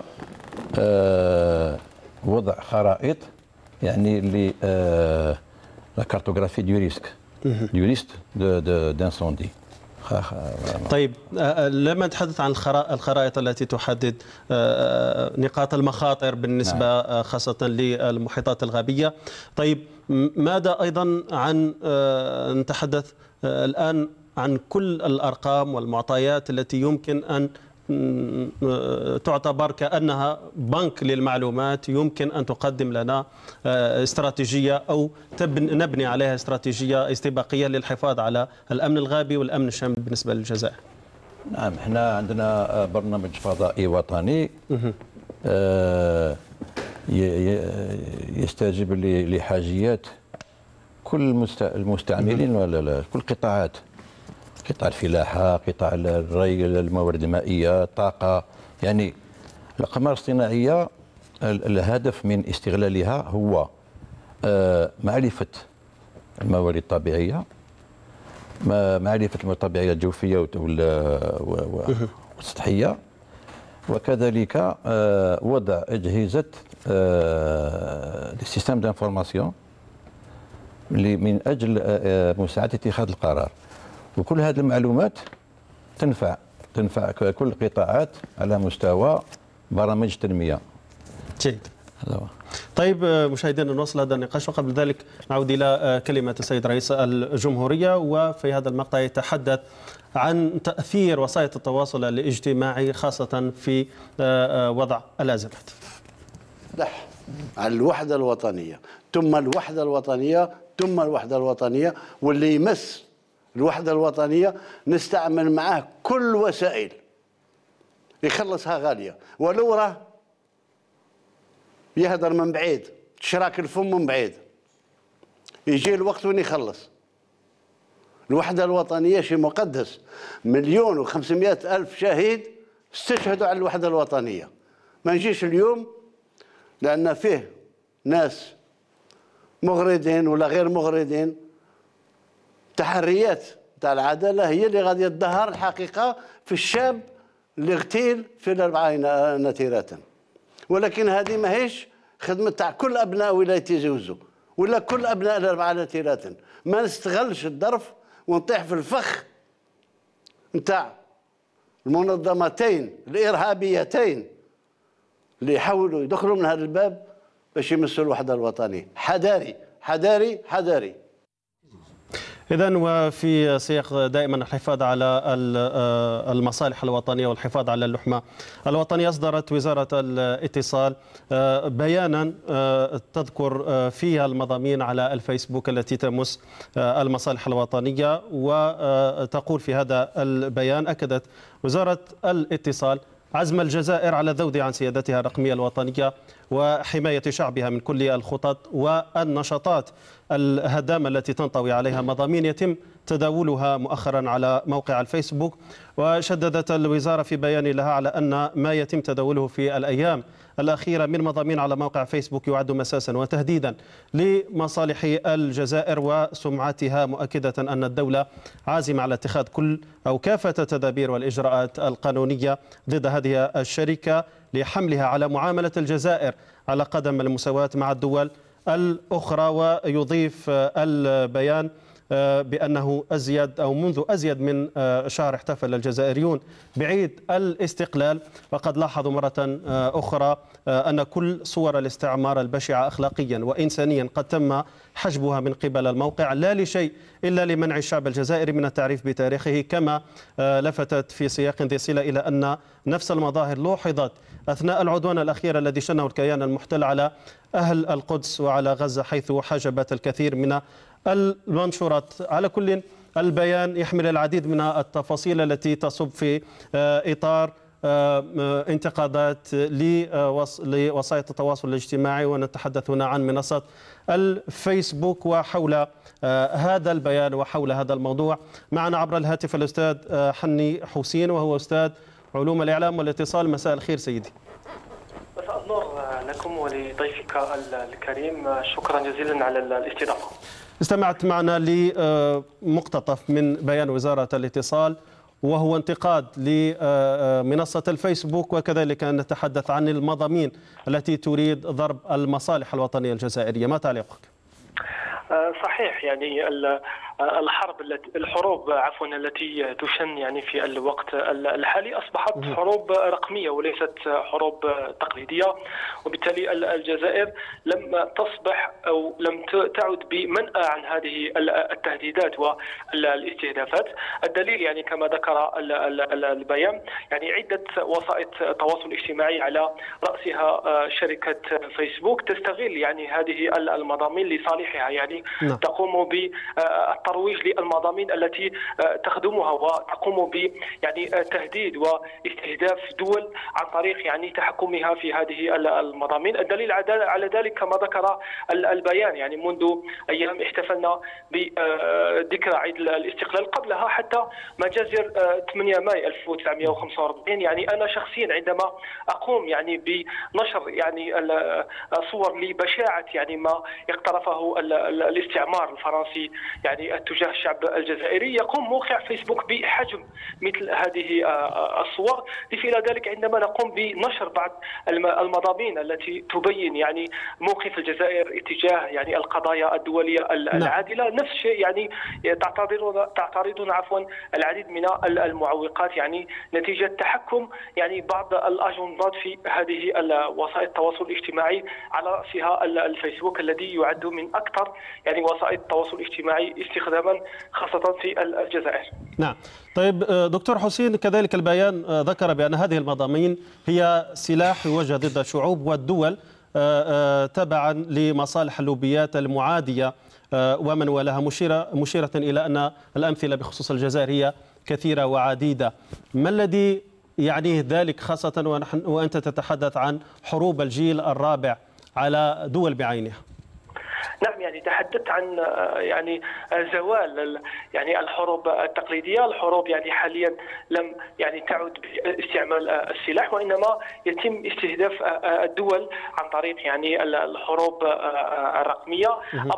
وضع خرائط يعني ل لا كارتوغرافي دو ريسك دانسوندي. طيب لما نتحدث عن الخرائط التي تحدد نقاط المخاطر بالنسبة خاصة للمحيطات الغابية، طيب ماذا أيضا عن نتحدث الآن عن كل الأرقام والمعطيات التي يمكن أن تعتبر كأنها بنك للمعلومات يمكن أن تقدم لنا استراتيجية أو نبني عليها استراتيجية استباقية للحفاظ على الأمن الغابي والأمن الشامل بالنسبة للجزائر؟ نعم، احنا عندنا برنامج فضائي وطني يستجيب لحاجيات كل المستعملين ولا كل قطاعات، قطاع الفلاحة، قطاع الري، الموارد المائية، الطاقة. يعني الأقمار الصناعية الهدف من استغلالها هو معرفة الموارد الطبيعية، معرفة الموارد الطبيعية الجوفية والسطحية، وكذلك وضع أجهزة سيستم دانفورماسيون من أجل مساعدة اتخاذ القرار. وكل هذه المعلومات تنفع كل القطاعات على مستوى برامج التنمية. جيد. طيب مشاهدينا، نوصل هذا النقاش، وقبل ذلك نعود إلى كلمة السيد رئيس الجمهورية، وفي هذا المقطع يتحدث عن تأثير وسائل التواصل الاجتماعي خاصة في وضع الأزمات. على الوحدة الوطنية ثم الوحدة الوطنية ثم الوحدة الوطنية، واللي يمس الوحدة الوطنية نستعمل معاه كل وسائل يخلصها غالية، ولو راه يهدر من بعيد، تشراك الفم من بعيد، يجي الوقت وين يخلص. الوحدة الوطنية شيء مقدس، 1,500,000 شهيد استشهدوا على الوحدة الوطنية. ما نجيش اليوم لأن فيه ناس مغردين ولا غير مغردين، تحريات تاع العدالة هي اللي غادي تظهر الحقيقة في الشاب اللي اغتيل في 4 نتيرات. ولكن هذه ماهيش خدمة تاع كل أبناء ولاية تيزي وزو ولا كل أبناء 4 نتيرات. ما نستغلش الظرف ونطيح في الفخ نتاع المنظمتين الإرهابيتين اللي يحاولوا يدخلوا من هذا الباب باش يمسوا الوحدة الوطنية. حذاري حذاري حذاري. إذن وفي سياق دائما الحفاظ على المصالح الوطنية والحفاظ على اللحمة الوطنية، أصدرت وزارة الاتصال بيانا تذكر فيها المضامين على الفيسبوك التي تمس المصالح الوطنية، وتقول في هذا البيان: أكدت وزارة الاتصال عزم الجزائر على الذود عن سيادتها الرقمية الوطنية وحماية شعبها من كل الخطط والنشاطات الهدامة التي تنطوي عليها مضامين يتم تداولها مؤخرا على موقع الفيسبوك. وشددت الوزارة في بيان لها على أن ما يتم تداوله في الأيام الأخيرة من مضامين على موقع فيسبوك يعد مساسا وتهديدا لمصالح الجزائر وسمعتها، مؤكدة أن الدولة عازمة على اتخاذ كل أو كافة التدابير والإجراءات القانونية ضد هذه الشركة لحملها على معاملة الجزائر على قدم المساواة مع الدول الأخرى. ويضيف البيان بأنه منذ أزيد من شهر احتفل الجزائريون بعيد الاستقلال، وقد لاحظوا مرة أخرى أن كل صور الاستعمار البشعة أخلاقيا وإنسانيا قد تم حجبها من قبل الموقع، لا لشيء إلا لمنع الشعب الجزائري من التعريف بتاريخه. كما لفتت في سياق ذي صلة إلى أن نفس المظاهر لوحظت أثناء العدوان الأخير الذي شنه الكيان المحتل على أهل القدس وعلى غزة، حيث حجبت الكثير من المنشورات. على كل البيان يحمل العديد من التفاصيل التي تصب في إطار انتقادات لوسائط التواصل الاجتماعي، ونتحدث هنا عن منصة الفيسبوك. وحول هذا البيان وحول هذا الموضوع معنا عبر الهاتف الأستاذ حني حسين، وهو أستاذ علوم الإعلام والاتصال. مساء الخير سيدي. مساء النور لكم ولضيفك الكريم، شكرا جزيلا على الاستضافة. استمعت معنا لمقتطف من بيان وزارة الاتصال، وهو انتقاد لمنصة الفيسبوك، وكذلك نتحدث عن المضامين التي تريد ضرب المصالح الوطنية الجزائرية. ما تعليقك؟ صحيح، يعني الحروب التي تشن يعني في الوقت الحالي أصبحت حروب رقمية وليست حروب تقليدية، وبالتالي الجزائر لم تصبح أو لم تعد بمنأى عن هذه التهديدات والاستهدافات. الدليل يعني كما ذكر البيان يعني عدة وسائط التواصل الاجتماعي على رأسها شركة فيسبوك تستغل يعني هذه المضامين لصالحها، يعني تقوم بالترويج للمضامين التي تخدمها وتقوم ب يعني تهديد واستهداف دول عن طريق يعني تحكمها في هذه المضامين. الدليل على ذلك كما ذكر البيان يعني منذ ايام احتفلنا بذكرى عيد الاستقلال، قبلها حتى مجازر 8 ماي 1945. يعني انا شخصيا عندما اقوم يعني بنشر يعني صور لبشاعة يعني ما اقترفه الاستعمار الفرنسي يعني تجاه الشعب الجزائري، يقوم موقع فيسبوك بحجم مثل هذه الصور. إلى ذلك عندما نقوم بنشر بعض المضامين التي تبين يعني موقف الجزائر اتجاه يعني القضايا الدولية العادلة، نفس الشيء يعني تعترضنا العديد من المعوقات يعني نتيجة تحكم يعني بعض الأجندات في هذه وسائل التواصل الاجتماعي، على رأسها الفيسبوك الذي يعد من أكثر يعني وسائل التواصل الاجتماعي استخداما خاصة في الجزائر. نعم. طيب دكتور حسين، كذلك البيان ذكر بأن هذه المضامين هي سلاح يوجه ضد الشعوب والدول تبعا لمصالح اللوبيات المعادية ومن والاها، مشيرة إلى أن الأمثلة بخصوص الجزائر هي كثيرة وعديدة. ما الذي يعنيه ذلك، خاصة وأنت تتحدث عن حروب الجيل الرابع على دول بعينها؟ نعم، يعني تحدثت عن يعني زوال يعني الحروب التقليدية. الحروب يعني حاليا لم يعني تعد باستعمال السلاح، وإنما يتم استهداف الدول عن طريق يعني الحروب الرقمية.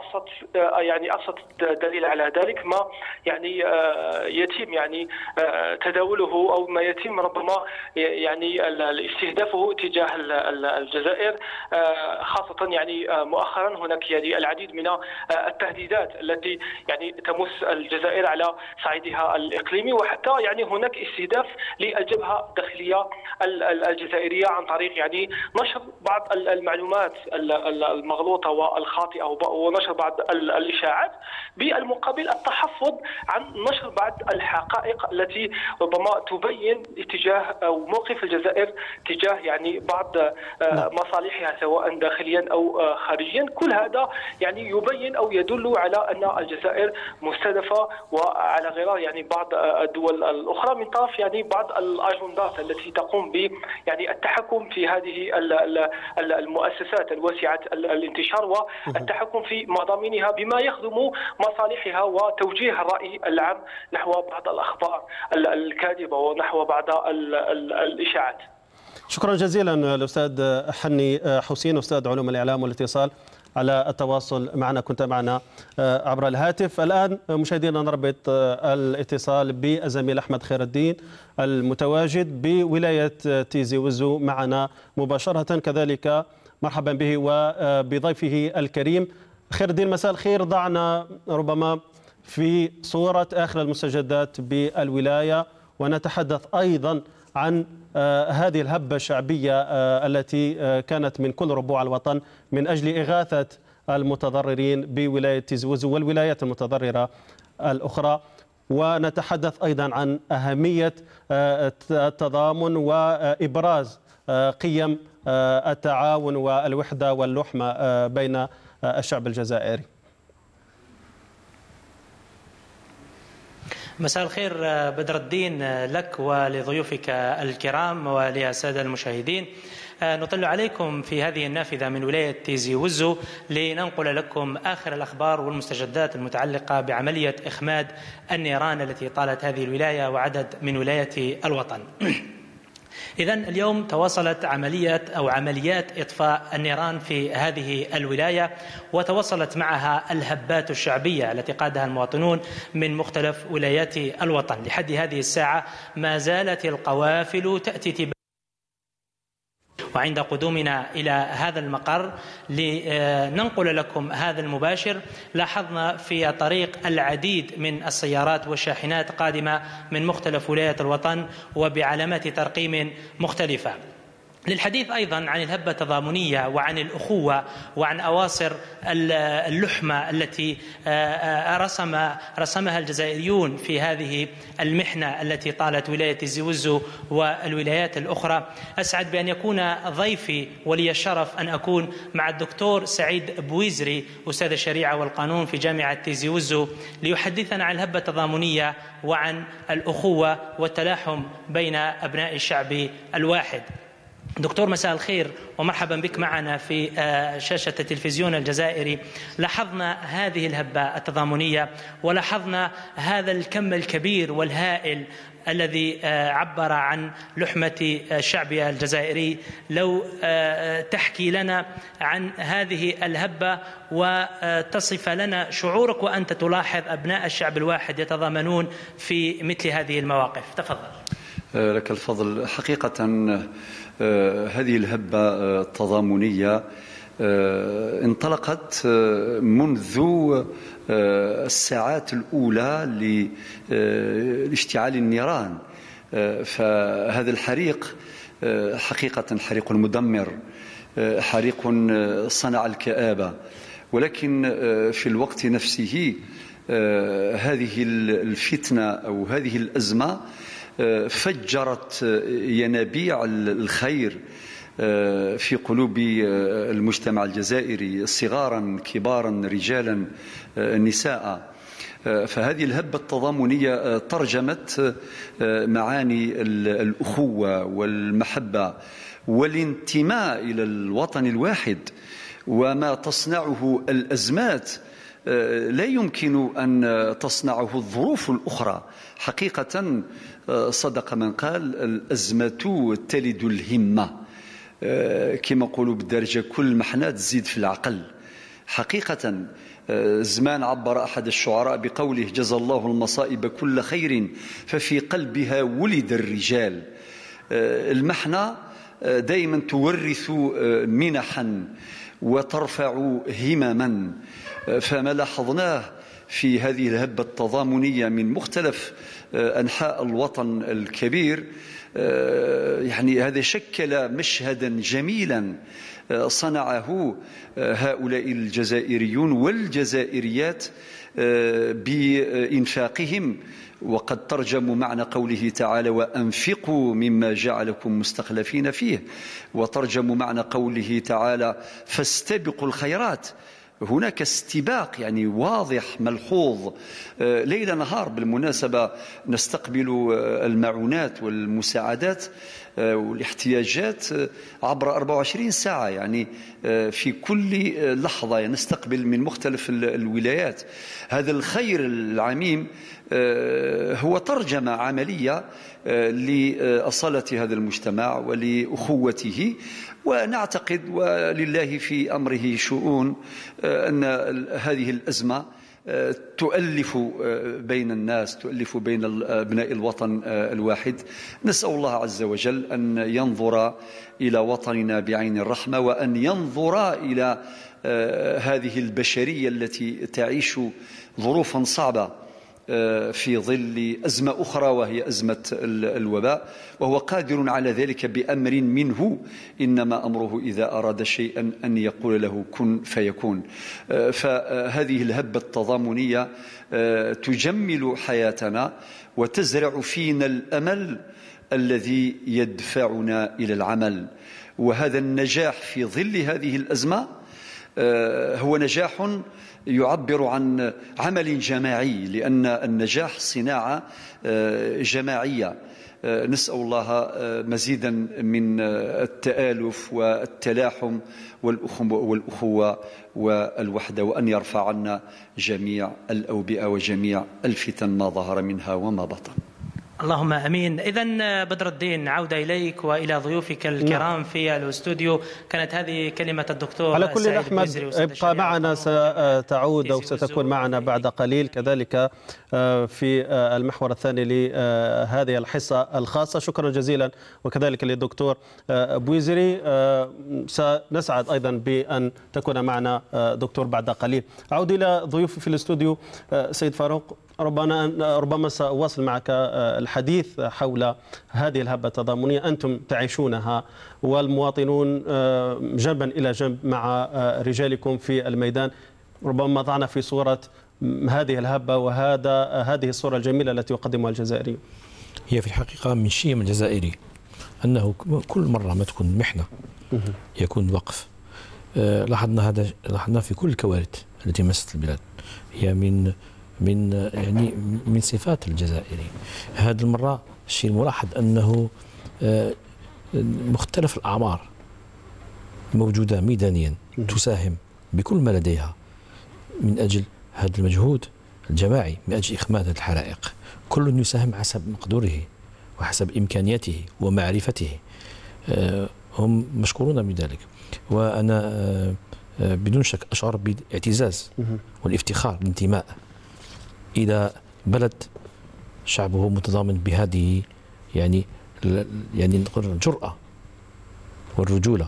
أبسط دليل على ذلك ما يعني يتم يعني تداوله أو ما يتم ربما يعني استهدافه تجاه الجزائر، خاصة يعني مؤخرا هناك يعني العديد من التهديدات التي يعني تمس الجزائر على صعيدها الإقليمي، وحتى يعني هناك استهداف للجبهة الداخلية الجزائرية عن طريق يعني نشر بعض المعلومات المغلوطة والخاطئة ونشر بعض الإشاعات، بالمقابل التحفظ عن نشر بعض الحقائق التي ربما تبين اتجاه أو موقف الجزائر تجاه يعني بعض مصالحها سواء داخليا أو خارجيا. كل هذا يعني يبين أو يدل على أن الجزائر مستهدفة، وعلى غرار يعني بعض الدول الأخرى من طرف يعني بعض الأجندات التي تقوم ب يعني التحكم في هذه المؤسسات الواسعة الانتشار والتحكم في مضامينها بما يخدم مصالحها وتوجيه الرأي العام نحو بعض الأخبار الكاذبة ونحو بعض الإشاعات. شكرا جزيلا الأستاذ حني حسين، أستاذ علوم الإعلام والاتصال، على التواصل معنا. كنت معنا عبر الهاتف. الآن مشاهدينا نربط الاتصال بالزميل أحمد خير الدين المتواجد بولاية تيزي وزو معنا مباشرة. كذلك مرحبا به وبضيفه الكريم. خير الدين، مساء الخير. ضعنا ربما في صورة آخر المستجدات بالولاية، ونتحدث أيضا عن هذه الهبة الشعبية التي كانت من كل ربوع الوطن من أجل إغاثة المتضررين بولاية تيزي وزو والولايات المتضررة الأخرى. ونتحدث أيضا عن أهمية التضامن وإبراز قيم التعاون والوحدة واللحمة بين الشعب الجزائري. مساء الخير بدر الدين لك ولضيوفك الكرام وللسادة المشاهدين. نطل عليكم في هذه النافذة من ولاية تيزي وزو لننقل لكم آخر الأخبار والمستجدات المتعلقة بعملية إخماد النيران التي طالت هذه الولاية وعدد من ولايات الوطن. إذن اليوم تواصلت عمليات إطفاء النيران في هذه الولاية، وتواصلت معها الهبات الشعبية التي قادها المواطنون من مختلف ولايات الوطن. لحد هذه الساعة ما زالت القوافل تأتي وعند قدومنا إلى هذا المقر لننقل لكم هذا المباشر لاحظنا في طريق العديد من السيارات والشاحنات قادمة من مختلف ولايات الوطن وبعلامات ترقيم مختلفة. للحديث أيضا عن الهبة التضامنية وعن الأخوة وعن أواصر اللحمة التي رسمها الجزائريون في هذه المحنة التي طالت ولاية تيزي وزو والولايات الأخرى، أسعد بأن يكون ضيفي ولي الشرف أن أكون مع الدكتور سعيد بويزري أستاذ الشريعة والقانون في جامعة تيزي وزو ليحدثنا عن الهبة التضامنية وعن الأخوة والتلاحم بين أبناء الشعب الواحد. دكتور مساء الخير ومرحبا بك معنا في شاشة التلفزيون الجزائري. لاحظنا هذه الهبة التضامنية ولاحظنا هذا الكم الكبير والهائل الذي عبر عن لحمة الشعب الجزائري. لو تحكي لنا عن هذه الهبة وتصف لنا شعورك وأنت تلاحظ أبناء الشعب الواحد يتضامنون في مثل هذه المواقف، تفضل. لك الفضل. حقيقة هذه الهبة التضامنية انطلقت منذ الساعات الأولى لاشتعال النيران. فهذا الحريق حقيقة حريق مدمر، حريق صنع الكآبة، ولكن في الوقت نفسه هذه الفتنة أو هذه الأزمة فجرت ينابيع الخير في قلوب المجتمع الجزائري، صغارا كبارا رجالا نساء. فهذه الهبة التضامنية ترجمت معاني الأخوة والمحبة والانتماء إلى الوطن الواحد. وما تصنعه الأزمات لا يمكن أن تصنعه الظروف الأخرى. حقيقة صدق من قال الأزمة تلد الهمة، كما يقولوا بالدارجة كل محنة تزيد في العقل. حقيقة زمان عبر أحد الشعراء بقوله جزى الله المصائب كل خير ففي قلبها ولد الرجال. المحنة دائما تورث منحا وترفع همما، فما لاحظناه في هذه الهبة التضامنية من مختلف أنحاء الوطن الكبير يعني هذا شكل مشهدا جميلا صنعه هؤلاء الجزائريون والجزائريات بإنفاقهم. وقد ترجموا معنى قوله تعالى وأنفقوا مما جعلكم مستخلفين فيه، وترجموا معنى قوله تعالى فاستبقوا الخيرات. هناك استباق يعني واضح ملحوظ ليل نهار. بالمناسبة نستقبل المعونات والمساعدات والاحتياجات عبر 24 ساعة، يعني في كل لحظة نستقبل من مختلف الولايات. هذا الخير العميم هو ترجمة عملية لأصالة هذا المجتمع ولأخوته، ونعتقد ولله في أمره شؤون أن هذه الأزمة تؤلف بين الناس، تؤلف بين أبناء الوطن الواحد. نسأل الله عز وجل أن ينظر إلى وطننا بعين الرحمة، وأن ينظر إلى هذه البشرية التي تعيش ظروفا صعبة في ظل أزمة أخرى وهي أزمة الوباء، وهو قادر على ذلك بأمر منه. إنما أمره إذا أراد شيئا أن يقول له كن فيكون. فهذه الهبة التضامنية تجمل حياتنا وتزرع فينا الأمل الذي يدفعنا إلى العمل. وهذا النجاح في ظل هذه الأزمة هو نجاح يعبر عن عمل جماعي، لأن النجاح صناعة جماعية. نسأل الله مزيدا من التآلف والتلاحم والأخوة والوحدة، وأن يرفع عنا جميع الأوبئة وجميع الفتن ما ظهر منها وما بطن. اللهم امين. اذا بدر الدين، عوده اليك والى ضيوفك الكرام في الاستوديو. كانت هذه كلمه الدكتور على كل احمد، ابقى معنا، ستعود او ستكون معنا بعد قليل كذلك في المحور الثاني لهذه الحصه الخاصه. شكرا جزيلا، وكذلك للدكتور بويزري. سنسعد ايضا بان تكون معنا دكتور بعد قليل. اعود الى ضيوفي في الاستوديو. سيد فاروق، ربما سأواصل معك الحديث حول هذه الهبة التضامنية أنتم تعيشونها، والمواطنون جنبا إلى جنب مع رجالكم في الميدان. ربما ضعنا في صورة هذه الهبة هذه الصورة الجميلة التي يقدمها الجزائري. هي في الحقيقة من شيم الجزائري أنه كل مرة ما تكون محنة يكون وقف. لاحظنا في كل الكوارث التي مست البلاد. هي من صفات الجزائري. هذه المرة الشيء الملاحظ أنه مختلف الأعمار موجودة ميدانيا تساهم بكل ما لديها من أجل هذا المجهود الجماعي، من أجل إخماد هذه الحرائق. كل يساهم حسب مقدوره وحسب إمكانياته ومعرفته. هم مشكورون بذلك، وأنا بدون شك أشعر بالاعتزاز والافتخار، الانتماء إلى بلد شعبه متضامن بهذه يعني نقول الجرأة والرجولة.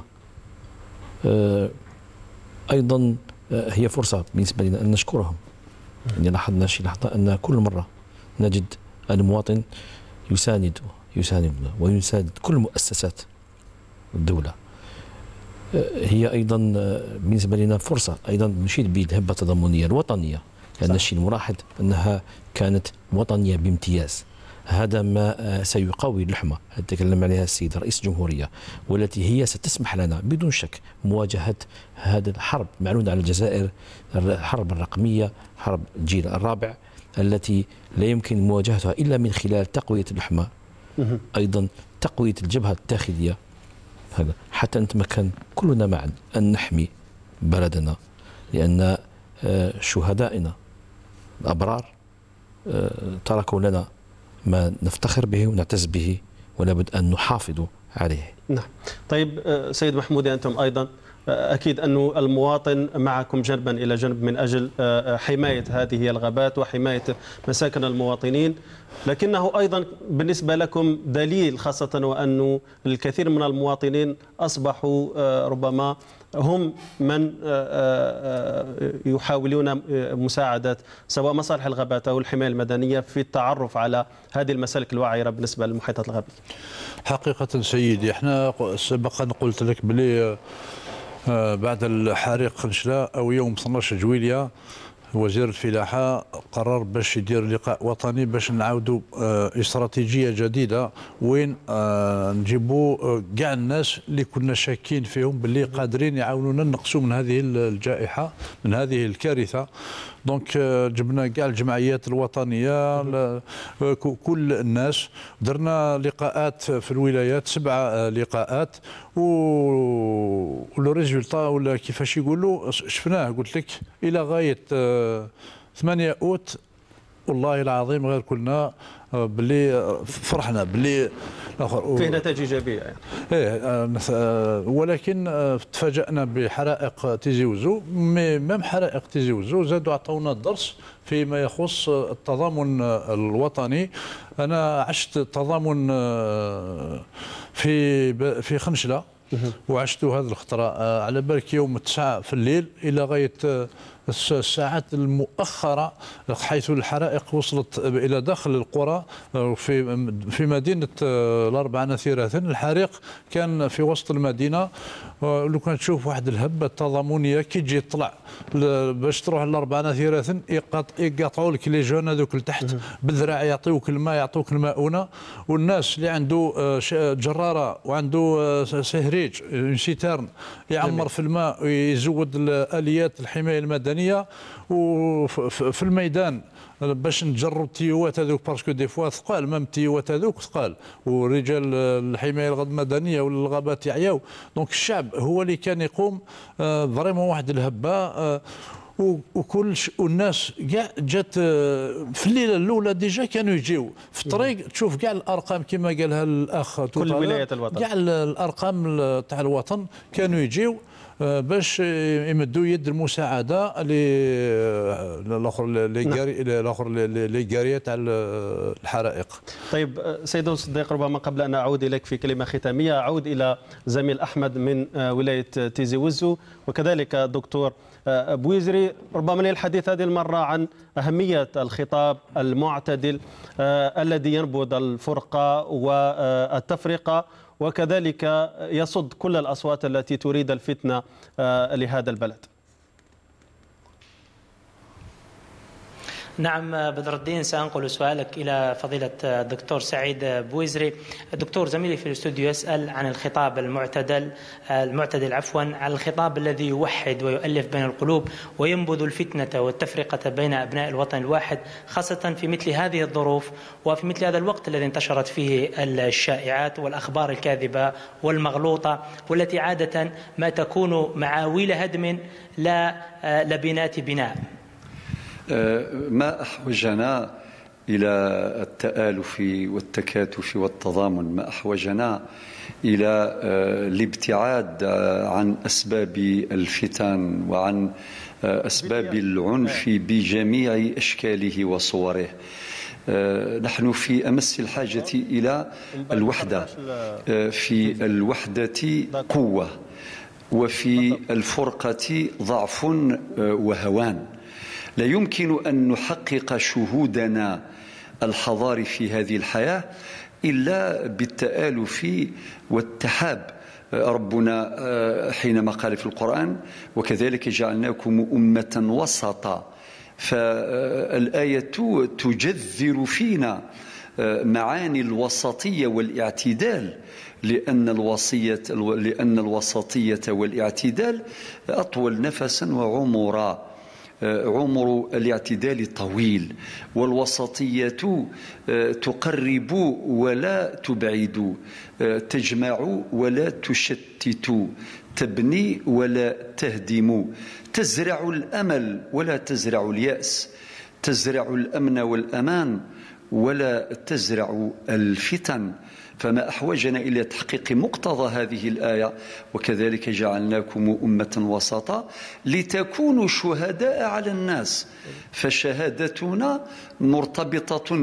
أيضا هي فرصة بالنسبة لنا أن نشكرهم. يعني لاحظنا أن كل مرة نجد المواطن يساند ويساند كل مؤسسات الدولة. هي أيضا بالنسبة لنا فرصة أيضا نشيد بالهبة التضامنية الوطنية، لأن الشيء الملاحظ أنها كانت وطنية بامتياز. هذا ما سيقوي اللحمة التي تكلم عليها السيد رئيس الجمهورية، والتي هي ستسمح لنا بدون شك مواجهة هذه الحرب معلونة على الجزائر، الحرب الرقمية، حرب الجيل الرابع، التي لا يمكن مواجهتها إلا من خلال تقوية اللحمة، أيضا تقوية الجبهة الداخلية، حتى نتمكن كلنا معا أن نحمي بلدنا. لأن شهدائنا الأبرار تركوا لنا ما نفتخر به ونعتز به، ولا بد أن نحافظ عليه. نعم. طيب سيد محمودي، أنتم أيضا أكيد أن المواطن معكم جنبا إلى جنب من أجل حماية هذه الغابات وحماية مساكن المواطنين، لكنه أيضا بالنسبة لكم دليل، خاصة وأن الكثير من المواطنين أصبحوا ربما هم من يحاولون مساعدة سواء مصالح الغابات أو الحماية المدنية في التعرف على هذه المسالك الوعرة بالنسبة للمحيطات الغابية. حقيقة سيدي، احنا سبقا قلت لك بلي بعد الحريق خنشلا أو يوم 12 جويلية وزير الفلاحة قرر باش يدير لقاء وطني باش نعاودوا استراتيجية جديدة وين نجيبوا كاع الناس اللي كنا شاكين فيهم باللي قادرين يعاونونا نقصوا من هذه الجائحة، من هذه الكارثة. دونك جبنا كاع الجمعيات الوطنية، كل الناس، درنا لقاءات في الولايات، 7 لقاءات، ولو ريزولتا ولا كيفاش يقولوا شفناه. قلت لك الى غايه 8 اوت والله العظيم غير كلنا باللي فرحنا باللي فيه نتائج ايجابيه يعني. ولكن تفاجأنا بحرائق تيزي وزو، ميم حرائق تيزي وزو زادوا عطونا الدرس فيما يخص التضامن الوطني. انا عشت التضامن في خنشله، وعشتوا هذه الخطره على بالك يوم 9 في الليل الى غايه الساعات المؤخرة، حيث الحرائق وصلت إلى داخل القرى في مدينة الأربعة نثيرة. الحريق كان في وسط المدينة، لو كان تشوف واحد الهبة التضامنية كي تجي تطلع باش تروح للأربعة نثيرة يقاطعوا لك لي جون هذوك لتحت بالذراع، يعطيوك الماء، يعطوك الماؤونة. والناس اللي عنده جرارة وعنده سهريج سيتارن يعمر في الماء ويزود الآليات الحماية المدنية، وفي الميدان باش نجروا التيوات هذوك باسكو دي فوا ثقال، مام التيوات هذوك ثقال، ورجال الحمايه المدنيه والغابات يعياو. دونك الشعب هو اللي كان يقوم فريمون واحد الهبه، والناس كاع جات في الليله الاولى ديجا كانوا يجيو في الطريق. تشوف كاع الارقام كما قالها الاخ كل ولايات الوطن، كاع الارقام تاع الوطن كانوا يجيو باش يمدوا يد المساعده الاخر للجاريه تاع الحرائق. طيب سيد الصديق، ربما قبل ان اعود اليك في كلمه ختاميه اعود الى زميل احمد من ولايه تيزي وزو وكذلك دكتور بويزري، ربما للحديث هذه المره عن اهميه الخطاب المعتدل الذي ينبذ الفرقه والتفرقه وكذلك يصد كل الأصوات التي تريد الفتنة لهذا البلد. نعم بدر الدين، سأنقل سؤالك إلى فضيلة الدكتور سعيد بويزري. الدكتور زميلي في الاستوديو يسأل عن الخطاب المعتدل عن الخطاب الذي يوحد ويؤلف بين القلوب وينبذ الفتنة والتفرقة بين أبناء الوطن الواحد، خاصة في مثل هذه الظروف وفي مثل هذا الوقت الذي انتشرت فيه الشائعات والأخبار الكاذبة والمغلوطة، والتي عادة ما تكون معاويل هدم لا لبنات بناء. ما أحوجنا إلى التآلف والتكاتف والتضامن، ما أحوجنا إلى الابتعاد عن أسباب الفتن وعن أسباب العنف بجميع أشكاله وصوره. نحن في أمس الحاجة إلى الوحدة، في الوحدة قوة، وفي الفرقة ضعف وهوان. لا يمكن أن نحقق شهودنا الحضاري في هذه الحياة إلا بالتآلف والتحاب. ربنا حينما قال في القرآن وكذلك جعلناكم أمة وسطا، فالآية تجذر فينا معاني الوسطية والاعتدال، لأن الوسطية والاعتدال أطول نفسا وعمرا. عمر الاعتدال طويل، والوسطية تقرب ولا تبعد، تجمع ولا تشتت، تبني ولا تهدم، تزرع الأمل ولا تزرع اليأس، تزرع الأمن والأمان ولا تزرع الفتن. فما أحوجنا إلى تحقيق مقتضى هذه الآية وكذلك جعلناكم أمة وسطا لتكونوا شهداء على الناس. فشهادتنا مرتبطة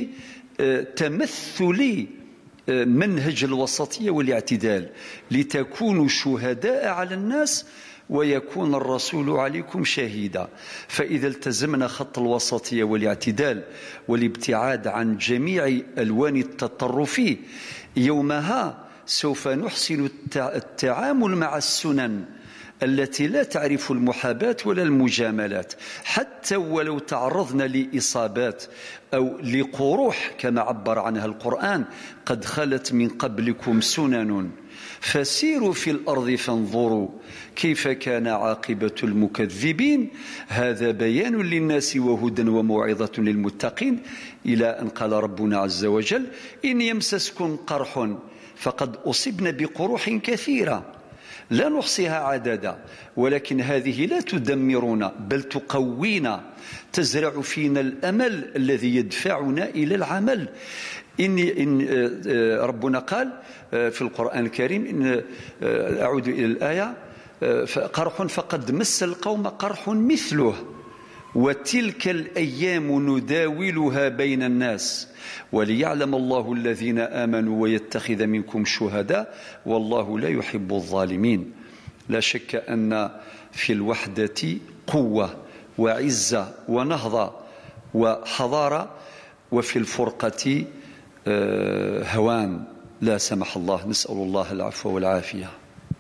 بتمثل منهج الوسطية والاعتدال، لتكونوا شهداء على الناس ويكون الرسول عليكم شهيدا. فإذا التزمنا خط الوسطية والاعتدال والابتعاد عن جميع ألوان التطرف، يومها سوف نحسن التعامل مع السنن التي لا تعرف المحاباة ولا المجاملات، حتى ولو تعرضنا لإصابات أو لقروح كما عبر عنها القرآن: قد خلت من قبلكم سنن فسيروا في الأرض فانظروا كيف كان عاقبة المكذبين. هذا بيان للناس وهدى وموعظة للمتقين، إلى أن قال ربنا عز وجل: إن يمسسكم قرح فقد أصبنا بقروح كثيرة لا نحصيها عددا، ولكن هذه لا تدمرنا بل تقوينا، تزرع فينا الأمل الذي يدفعنا إلى العمل. إن ربنا قال في القرآن الكريم، إن أعود إلى الآية: قرح فقد مس القوم قرح مثله وتلك الأيام نداولها بين الناس وليعلم الله الذين آمنوا ويتخذ منكم شهداء والله لا يحب الظالمين. لا شك أن في الوحدة قوة وعزة ونهضة وحضارة، وفي الفرقة هوان لا سمح الله. نسأل الله العفو والعافية.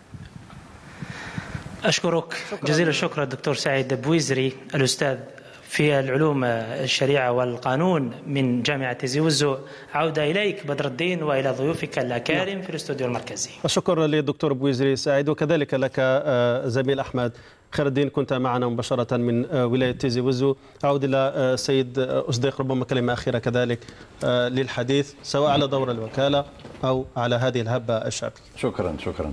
أشكرك جزيل الشكر الدكتور سعيد بويزري، الأستاذ في العلوم الشريعة والقانون من جامعة تيزي وزو. عودة إليك بدر الدين وإلى ضيوفك الأكارم في الاستوديو المركزي. الشكر للدكتور بويزري سعيد، وكذلك لك زميل أحمد خير الدين، كنت معنا مباشرة من ولاية تيزي وزو. أعود إلى السيد أصديق، ربما كلمة أخيرة كذلك للحديث سواء على دور الوكالة أو على هذه الهبة الشعبية. شكرا.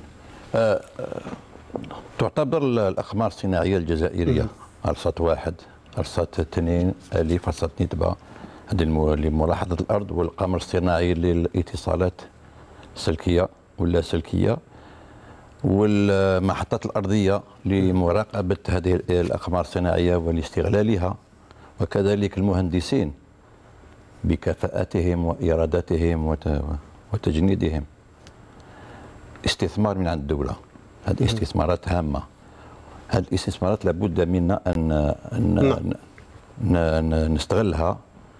تعتبر الأقمار الصناعية الجزائرية أرصاد 1 أرصاد 2 ألف أرصاد ندبة هذه لملاحظة الأرض، والقمر الصناعي للاتصالات السلكية ولا سلكية، والمحطات الأرضية لمراقبة هذه الأقمار الصناعية ولاستغلالها، وكذلك المهندسين بكفاءتهم وإيراداتهم وتجنيدهم. استثمار من عند الدولة، هذه استثمارات هامة. هذه الاستثمارات لابد منا أن نستغلها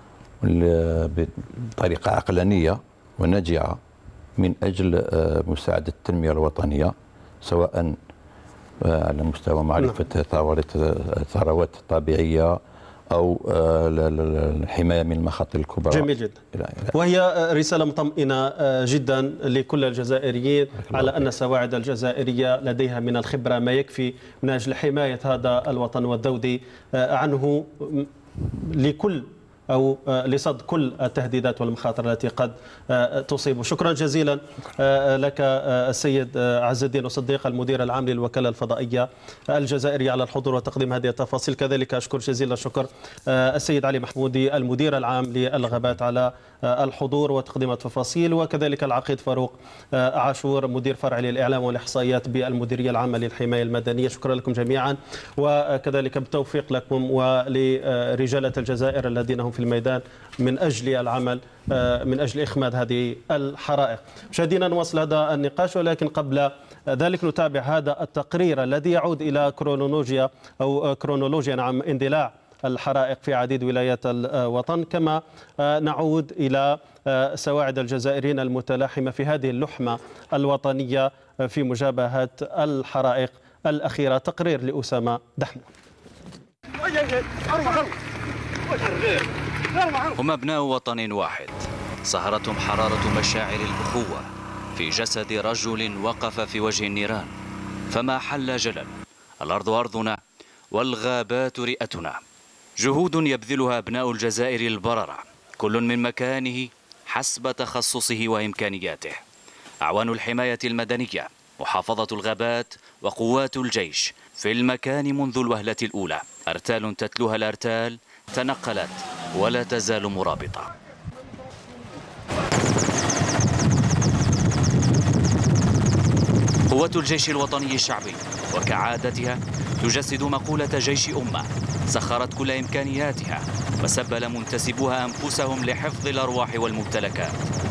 بطريقة عقلانية وناجعة من أجل مساعدة التنمية الوطنية، سواء على مستوى معرفة الثروات الطبيعية أو الحماية من المخاطر الكبرى. جميل جدا، وهي رسالة مطمئنة جدا لكل الجزائريين على أن السواعد الجزائرية لديها من الخبرة ما يكفي من أجل حماية هذا الوطن والذود عنه لكل أو لصد كل التهديدات والمخاطر التي قد تصيبه. شكرا جزيلا لك السيد عز الدين صديق، المدير العام للوكالة الفضائية الجزائرية، على الحضور وتقديم هذه التفاصيل. كذلك أشكر جزيل الشكر السيد علي محمودي المدير العام للغابات على الحضور وتقديم التفاصيل، وكذلك العقيد فاروق عاشور مدير فرع للإعلام والإحصائيات بالمديرية العامة للحماية المدنية. شكرا لكم جميعا، وكذلك بالتوفيق لكم ولرجالة الجزائر الذين هم في الميدان من أجل العمل من أجل إخماد هذه الحرائق. مشاهدينا، نواصل هذا النقاش، ولكن قبل ذلك نتابع هذا التقرير الذي يعود إلى كرونولوجيا اندلاع الحرائق في عديد ولايات الوطن، كما نعود إلى سواعد الجزائريين المتلاحمة في هذه اللحمة الوطنية في مجابهة الحرائق الأخيرة. تقرير لأسامة دحمون. هم أبناء وطن واحد، سهرتهم حرارة مشاعر الأخوة في جسد رجل وقف في وجه النيران. فما حل جلل، الأرض أرضنا والغابات رئتنا. جهود يبذلها أبناء الجزائر البررة، كل من مكانه حسب تخصصه وإمكانياته. أعوان الحماية المدنية، محافظة الغابات، وقوات الجيش في المكان منذ الوهلة الأولى. أرتال تتلوها الأرتال تنقلت ولا تزال مرابطة. قوات الجيش الوطني الشعبي وكعادتها تجسد مقولة جيش أمة سخرت كل إمكانياتها وسبل منتسبوها أنفسهم لحفظ الأرواح والممتلكات.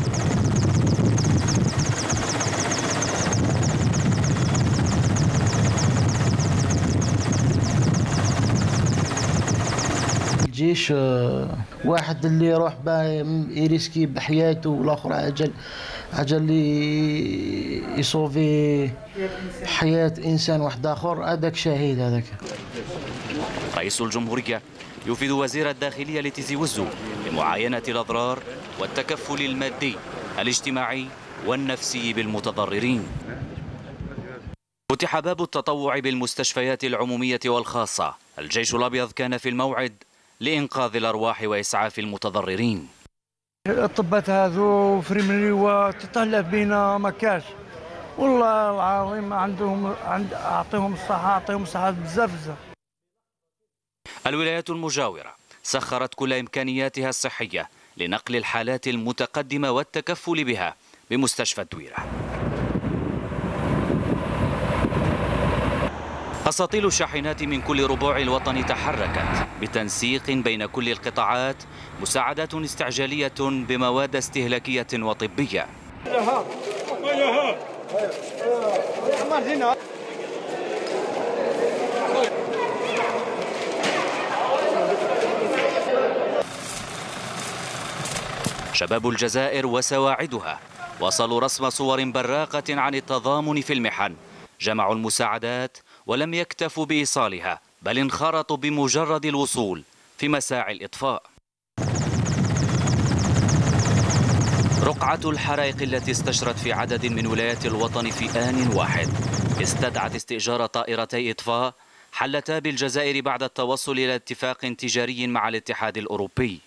الجيش واحد اللي يروح يريسكي بحياته، والاخر اجل حاجه اللي يصوفي حياه انسان واحد اخر، هذاك شهيد. هذاك رئيس الجمهورية يفيد وزير الداخلية لتيزي وزو لمعاينة الأضرار والتكفل المادي الاجتماعي والنفسي بالمتضررين. فتح باب التطوع بالمستشفيات العمومية والخاصة. الجيش الأبيض كان في الموعد لإنقاذ الأرواح وإسعاف المتضررين. الطبات هذو فريمري وتطلب بينا ما كاش، والله العظيم أعطيهم الصحة بزاف. الولايات المجاورة سخرت كل إمكانياتها الصحية لنقل الحالات المتقدمة والتكفل بها بمستشفى الدويرة. أساطيل الشاحنات من كل ربوع الوطن تحركت بتنسيق بين كل القطاعات، مساعدات استعجالية بمواد استهلاكية وطبية. شباب الجزائر وسواعدها وصلوا رسم صور براقة عن التضامن في المحن، جمعوا المساعدات ولم يكتفوا بإيصالها، بل انخرطوا بمجرد الوصول في مساعي الإطفاء. رقعة الحرائق التي استشرت في عدد من ولايات الوطن في آن واحد استدعت استئجار طائرتي إطفاء حلتا بالجزائر بعد التوصل إلى اتفاق تجاري مع الاتحاد الأوروبي.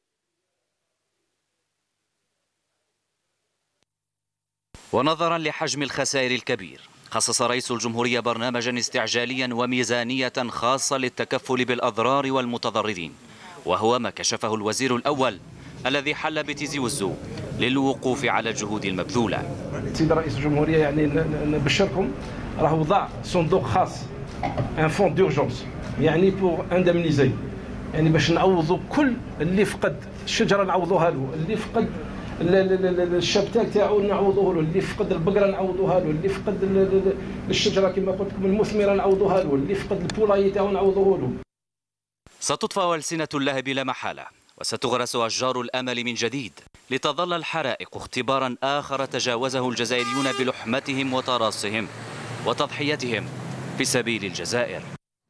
ونظرا لحجم الخسائر الكبير، خصص رئيس الجمهورية برنامجا استعجاليا وميزانية خاصة للتكفل بالأضرار والمتضررين، وهو ما كشفه الوزير الأول الذي حل بتيزي وزو للوقوف على الجهود المبذولة. سيد رئيس الجمهورية يعني نبشركم راه وضع صندوق خاص، ان فون دورجونس، يعني بور اندمنيزي، يعني باش نعوضوا كل اللي فقد الشجرة نعوضوها له، اللي فقد الشبتاك تاعو نعوضوه له، اللي فقد البقره نعوضوها له، اللي فقد الشجره كما قلت لكم المثمره نعوضوها له، اللي فقد البولاي تاعو نعوضوه له. ستطفأ ألسنة اللهب لا محالة، وستغرس أشجار الأمل من جديد، لتظل الحرائق اختبارا آخر تجاوزه الجزائريون بلحمتهم وتراصهم وتضحيتهم في سبيل الجزائر.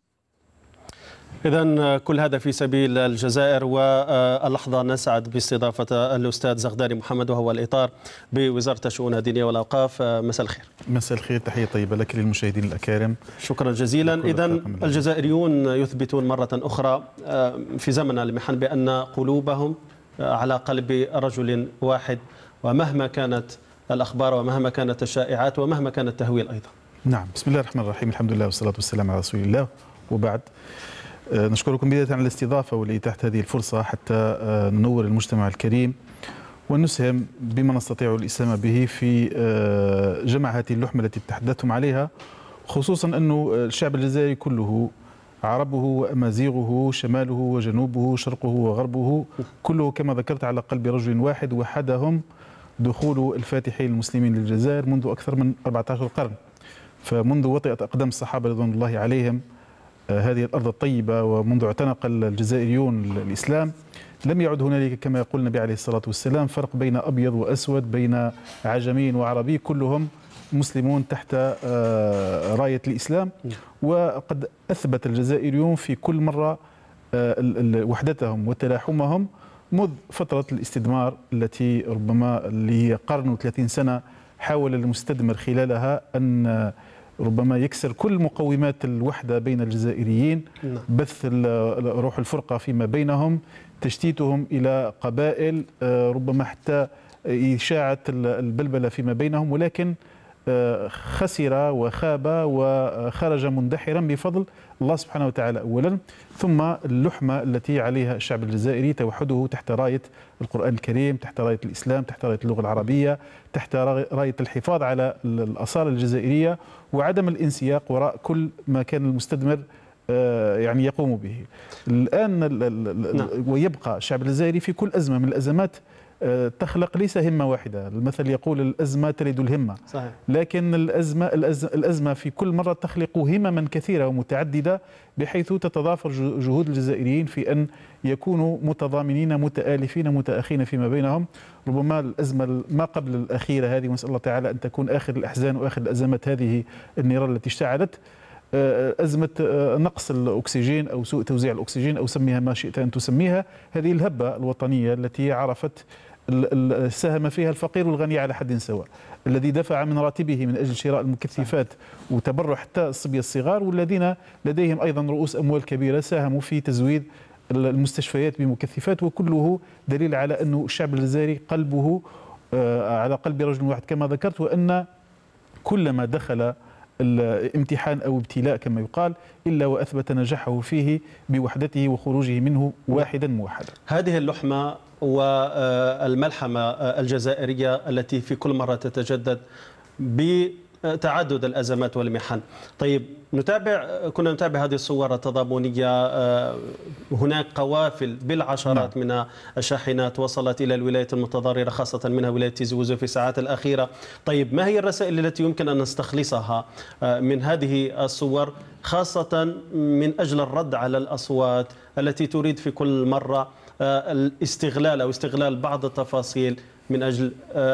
إذن كل هذا في سبيل الجزائر. واللحظة نسعد باستضافة الأستاذ زغداني محمد وهو الإطار بوزارة الشؤون الدينية والأوقاف. مساء الخير. مساء الخير، تحية طيبة لك للمشاهدين الأكارم. شكرا جزيلا. إذن الجزائريون يثبتون مرة أخرى في زمن المحن بأن قلوبهم على قلب رجل واحد، ومهما كانت الأخبار ومهما كانت الشائعات ومهما كان التهويل أيضا. نعم، بسم الله الرحمن الرحيم، الحمد لله والصلاة والسلام على رسول الله، وبعد. نشكركم بداية على الاستضافة ولإتاحة هذه الفرصة حتى ننور المجتمع الكريم ونسهم بما نستطيع الإسهام به في جمع هذه اللحمة التي تحدثتم عليها، خصوصا أنه الشعب الجزائري كله، عربه وأمازيغه، شماله وجنوبه، شرقه وغربه، كله كما ذكرت على قلب رجل واحد، وحدهم دخول الفاتحين المسلمين للجزائر منذ أكثر من 14 قرن. فمنذ وطئت أقدام الصحابة رضوان الله عليهم هذه الأرض الطيبة، ومنذ اعتنق الجزائريون الإسلام، لم يعد هنالك كما يقول النبي عليه الصلاة والسلام فرق بين أبيض وأسود، بين عجمي وعربي، كلهم مسلمون تحت راية الإسلام. وقد أثبت الجزائريون في كل مرة وحدتهم وتلاحمهم منذ فترة الاستدمار التي ربما اللي هي قرن و30 سنة حاول المستدمر خلالها أن ربما يكسر كل مقومات الوحدة بين الجزائريين، بث روح الفرقة فيما بينهم، تشتيتهم إلى قبائل، ربما حتى إشاعة البلبلة فيما بينهم، ولكن خسر وخاب وخرج مندحرا بفضل الله سبحانه وتعالى أولا، ثم اللحمة التي عليها الشعب الجزائري توحده تحت راية القرآن الكريم، تحت راية الإسلام، تحت راية اللغة العربية، تحت راية الحفاظ على الأصالة الجزائرية وعدم الانسياق وراء كل ما كان المستدمر يعني يقوم به. الآن ويبقى الشعب الجزائري في كل أزمة من الأزمات تخلق ليس همة واحدة. المثل يقول الأزمة تلد الهمة. صحيح. لكن الأزمة في كل مرة تخلق همما كثيرة ومتعددة، بحيث تتضافر جهود الجزائريين في أن يكونوا متضامنين متآلفين متأخين فيما بينهم. ربما الأزمة ما قبل الأخيرة هذه، ونسأل الله تعالى أن تكون آخر الأحزان وآخر الأزمات هذه النيران التي اشتعلت، أزمة نقص الأكسجين أو سوء توزيع الأكسجين أو سميها ما شئت أن تسميها. هذه الهبة الوطنية التي عرفت ساهم فيها الفقير والغني على حد سواء، الذي دفع من راتبه من أجل شراء المكثفات وتبرع حتى الصبية الصغار، والذين لديهم أيضا رؤوس أموال كبيرة ساهموا في تزويد المستشفيات بمكثفات. وكله دليل على أن الشعب الجزائري قلبه على قلب رجل واحد كما ذكرت، وأن كلما دخل الامتحان أو ابتلاء كما يقال إلا وأثبت نجاحه فيه بوحدته وخروجه منه واحدا موحدا. هذه اللحمة والملحمة الجزائرية التي في كل مرة تتجدد بتعدد الأزمات والمحن. طيب كنا نتابع هذه الصور التضامنية، هناك قوافل بالعشرات من الشاحنات وصلت إلى الولايات المتضررة خاصة منها ولاية تيزي وزو في الساعات الأخيرة. طيب ما هي الرسائل التي يمكن أن نستخلصها من هذه الصور، خاصة من أجل الرد على الأصوات التي تريد في كل مرة الاستغلال أو استغلال بعض التفاصيل من أجل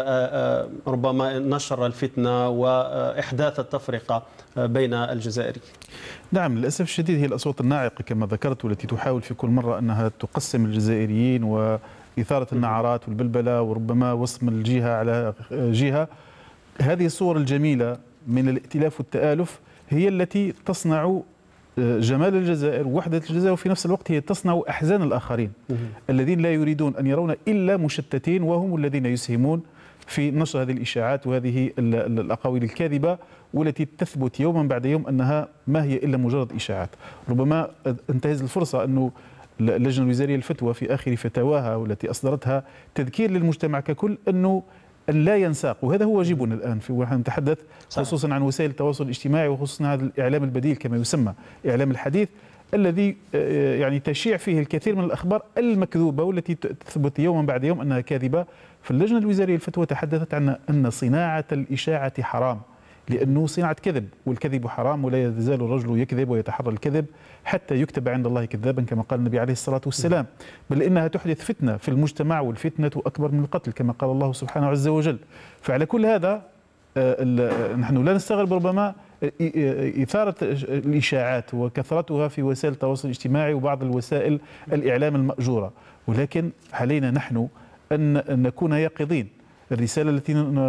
ربما نشر الفتنة وإحداث التفرقة بين الجزائريين؟ نعم، للأسف الشديد هي الأصوات الناعقة كما ذكرت، والتي تحاول في كل مرة أنها تقسم الجزائريين وإثارة النعرات والبلبلة وربما وصم الجهة على جهة. هذه الصور الجميلة من الائتلاف والتآلف هي التي تصنع جمال الجزائر ووحدة الجزائر، وفي نفس الوقت هي تصنع أحزان الآخرين الذين لا يريدون أن يرون إلا مشتتين، وهم الذين يسهمون في نشر هذه الإشاعات وهذه الأقاويل الكاذبة، والتي تثبت يوما بعد يوم أنها ما هي إلا مجرد إشاعات. ربما انتهز الفرصة أنه اللجنة الوزارية للفتوى في آخر فتاواها والتي أصدرتها تذكير للمجتمع ككل أنه أن لا ينساق، وهذا هو واجبنا الآن ونحن نتحدث خصوصا عن وسائل التواصل الاجتماعي، وخصوصا هذا الإعلام البديل كما يسمى إعلام الحديث، الذي يعني تشيع فيه الكثير من الأخبار المكذوبة والتي تثبت يوما بعد يوم أنها كاذبة. فاللجنة الوزارية للفتوى تحدثت عن أن صناعة الإشاعة حرام، لأنه صناعة كذب، والكذب حرام، ولا يزال الرجل يكذب ويتحرى الكذب حتى يكتب عند الله كذابا كما قال النبي عليه الصلاة والسلام، بل إنها تحدث فتنة في المجتمع، والفتنة أكبر من القتل كما قال الله سبحانه عز وجل. فعلى كل هذا نحن لا نستغرب ربما إثارة الإشاعات وكثرتها في وسائل التواصل الاجتماعي وبعض الوسائل الإعلام المأجورة، ولكن علينا نحن أن نكون يقظين. الرسالة التي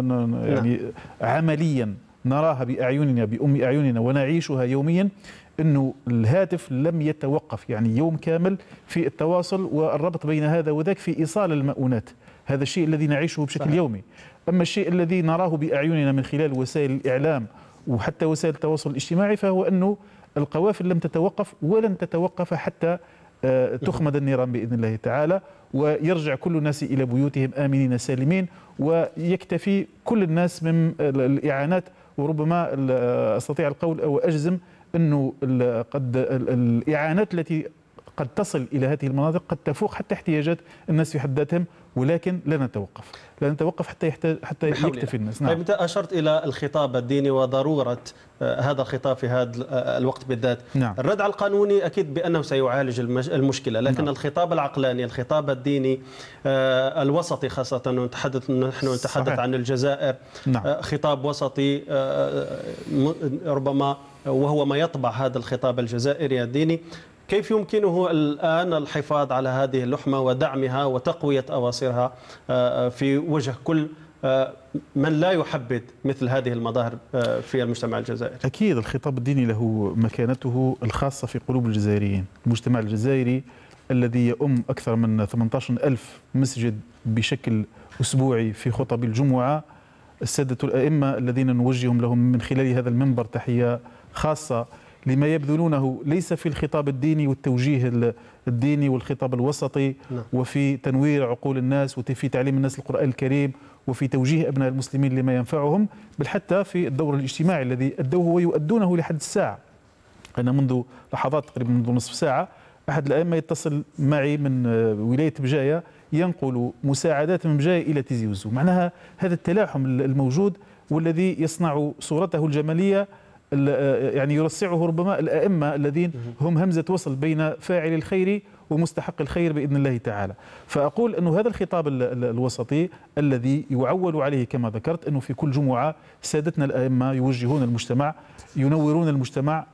يعني عمليا نراها بأعيننا بأم أعيننا ونعيشها يوميا، أنه الهاتف لم يتوقف، يعني يوم كامل في التواصل والربط بين هذا وذاك في إيصال المؤونات. هذا الشيء الذي نعيشه بشكل يومي. أما الشيء الذي نراه بأعيننا من خلال وسائل الإعلام وحتى وسائل التواصل الاجتماعي فهو أنه القوافل لم تتوقف ولن تتوقف حتى تخمد النيران بإذن الله تعالى، ويرجع كل الناس إلى بيوتهم آمنين سالمين، ويكتفي كل الناس من الإعانات. وربما أستطيع القول أو أجزم أنه قد الإعانات التي قد تصل إلى هذه المناطق قد تفوق حتى احتياجات الناس في حد ذاتهم، ولكن لا نتوقف حتى يكتفي الناس. نعم. طيب، أشرت إلى الخطاب الديني وضرورة هذا الخطاب في هذا الوقت بالذات. نعم. الردع القانوني أكيد بأنه سيعالج المشكلة، لكن نعم. الخطاب العقلاني، الخطاب الديني الوسطي خاصة، نحن نتحدث عن الجزائر. نعم. خطاب وسطي ربما وهو ما يطبع هذا الخطاب الجزائري الديني. كيف يمكنه الآن الحفاظ على هذه اللحمة ودعمها وتقوية أواصرها في وجه كل من لا يحبذ مثل هذه المظاهر في المجتمع الجزائري؟ أكيد الخطاب الديني له مكانته الخاصة في قلوب الجزائريين. المجتمع الجزائري الذي يؤم أكثر من 18,000 مسجد بشكل أسبوعي في خطب الجمعة، السادة الأئمة الذين نوجههم لهم من خلال هذا المنبر تحية خاصة لما يبذلونه ليس في الخطاب الديني والتوجيه الديني والخطاب الوسطي وفي تنوير عقول الناس وفي تعليم الناس القرآن الكريم وفي توجيه أبناء المسلمين لما ينفعهم، بل حتى في الدور الاجتماعي الذي أدوه ويؤدونه لحد الساعة. أنا منذ لحظات تقريبا منذ نصف ساعة أحد الأئمة يتصل معي من ولاية بجاية ينقل مساعدات من بجاية إلى تيزي وزو. معناها هذا التلاحم الموجود والذي يصنع صورته الجمالية يعني يرصعه ربما الأئمة الذين هم همزة وصل بين فاعل الخير ومستحق الخير بإذن الله تعالى. فأقول أنه هذا الخطاب الوسطي الذي يعول عليه كما ذكرت، أنه في كل جمعة سادتنا الأئمة يوجهون المجتمع، ينورون المجتمع،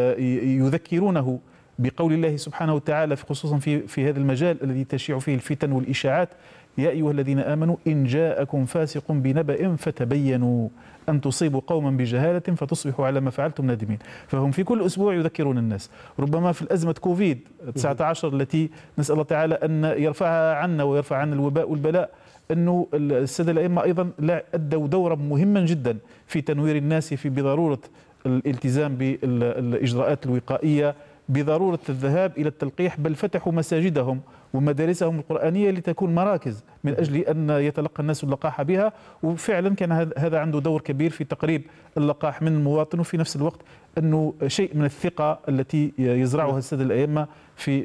يذكرونه بقول الله سبحانه وتعالى خصوصا في هذا المجال الذي تشيع فيه الفتن والإشاعات: يا أيها الذين آمنوا إن جاءكم فاسق بنبأ فتبينوا أن تصيبوا قوما بجهالة فتصبحوا على ما فعلتم نادمين. فهم في كل أسبوع يذكرون الناس. ربما في الأزمة كوفيد 19 التي نسأل الله تعالى أن يرفعها عنا ويرفع عنا الوباء والبلاء، أنه السادة الأئمة أيضا أدوا دورا مهما جدا في تنوير الناس بضرورة الالتزام بالإجراءات الوقائية، بضرورة الذهاب إلى التلقيح، بل فتحوا مساجدهم ومدارسهم القرآنية لتكون مراكز من أجل أن يتلقى الناس اللقاح بها. وفعلا كان هذا عنده دور كبير في تقريب اللقاح من المواطن، وفي نفس الوقت أنه شيء من الثقة التي يزرعها السادة الأئمة في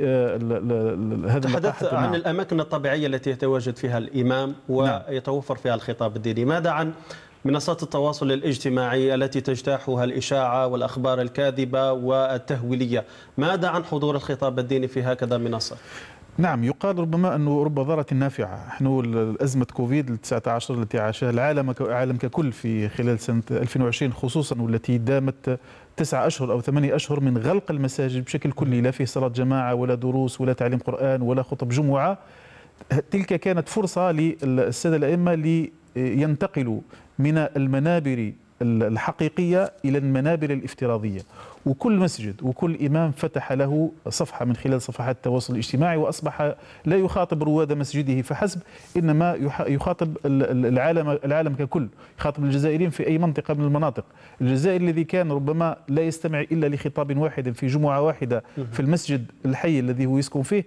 هذا اللقاح. تحدث عن الأماكن الطبيعية التي يتواجد فيها الإمام ويتوفر فيها الخطاب الديني. ماذا عن منصات التواصل الاجتماعي التي تجتاحها الإشاعة والأخبار الكاذبة والتهويلية؟ ماذا عن حضور الخطاب الديني في هكذا منصة؟ نعم، يقال ربما أنه رب ضارة نافعة. نحن أزمة كوفيد 19 التي عاشها العالم ككل في خلال سنة 2020 خصوصا، والتي دامت 9 أشهر أو 8 أشهر من غلق المساجد بشكل كلي، لا فيه صلاة جماعة ولا دروس ولا تعليم قرآن ولا خطب جمعة. تلك كانت فرصة للسادة الأئمة لينتقلوا من المنابر الحقيقية إلى المنابر الافتراضية، وكل مسجد وكل إمام فتح له صفحة من خلال صفحات التواصل الاجتماعي، وأصبح لا يخاطب رواد مسجده فحسب، إنما يخاطب العالم ككل، يخاطب الجزائريين في أي منطقة من المناطق. الجزائر الذي كان ربما لا يستمع إلا لخطاب واحد في جمعة واحدة في المسجد الحي الذي هو يسكن فيه،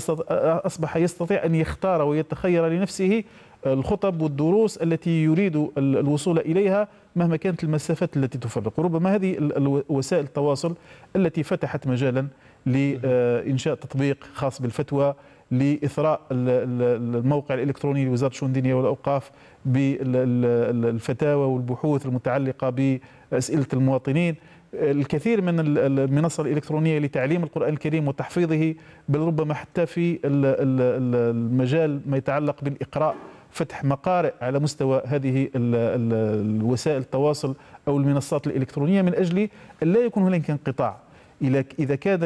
أصبح يستطيع أن يختار ويتخير لنفسه الخطب والدروس التي يريد الوصول إليها مهما كانت المسافات التي تفرق. ربما هذه وسائل التواصل التي فتحت مجالا لإنشاء تطبيق خاص بالفتوى، لإثراء الموقع الإلكتروني لوزارة الشؤون الدينية والأوقاف بالفتاوى والبحوث المتعلقة بأسئلة المواطنين، الكثير من المنصة الإلكترونية لتعليم القرآن الكريم وتحفيظه، بل ربما حتى في المجال ما يتعلق بالإقراء، فتح مقارئ على مستوى هذه الوسائل التواصل أو المنصات الإلكترونية، من أجل أن لا يكون هناك انقطاع. إذا كان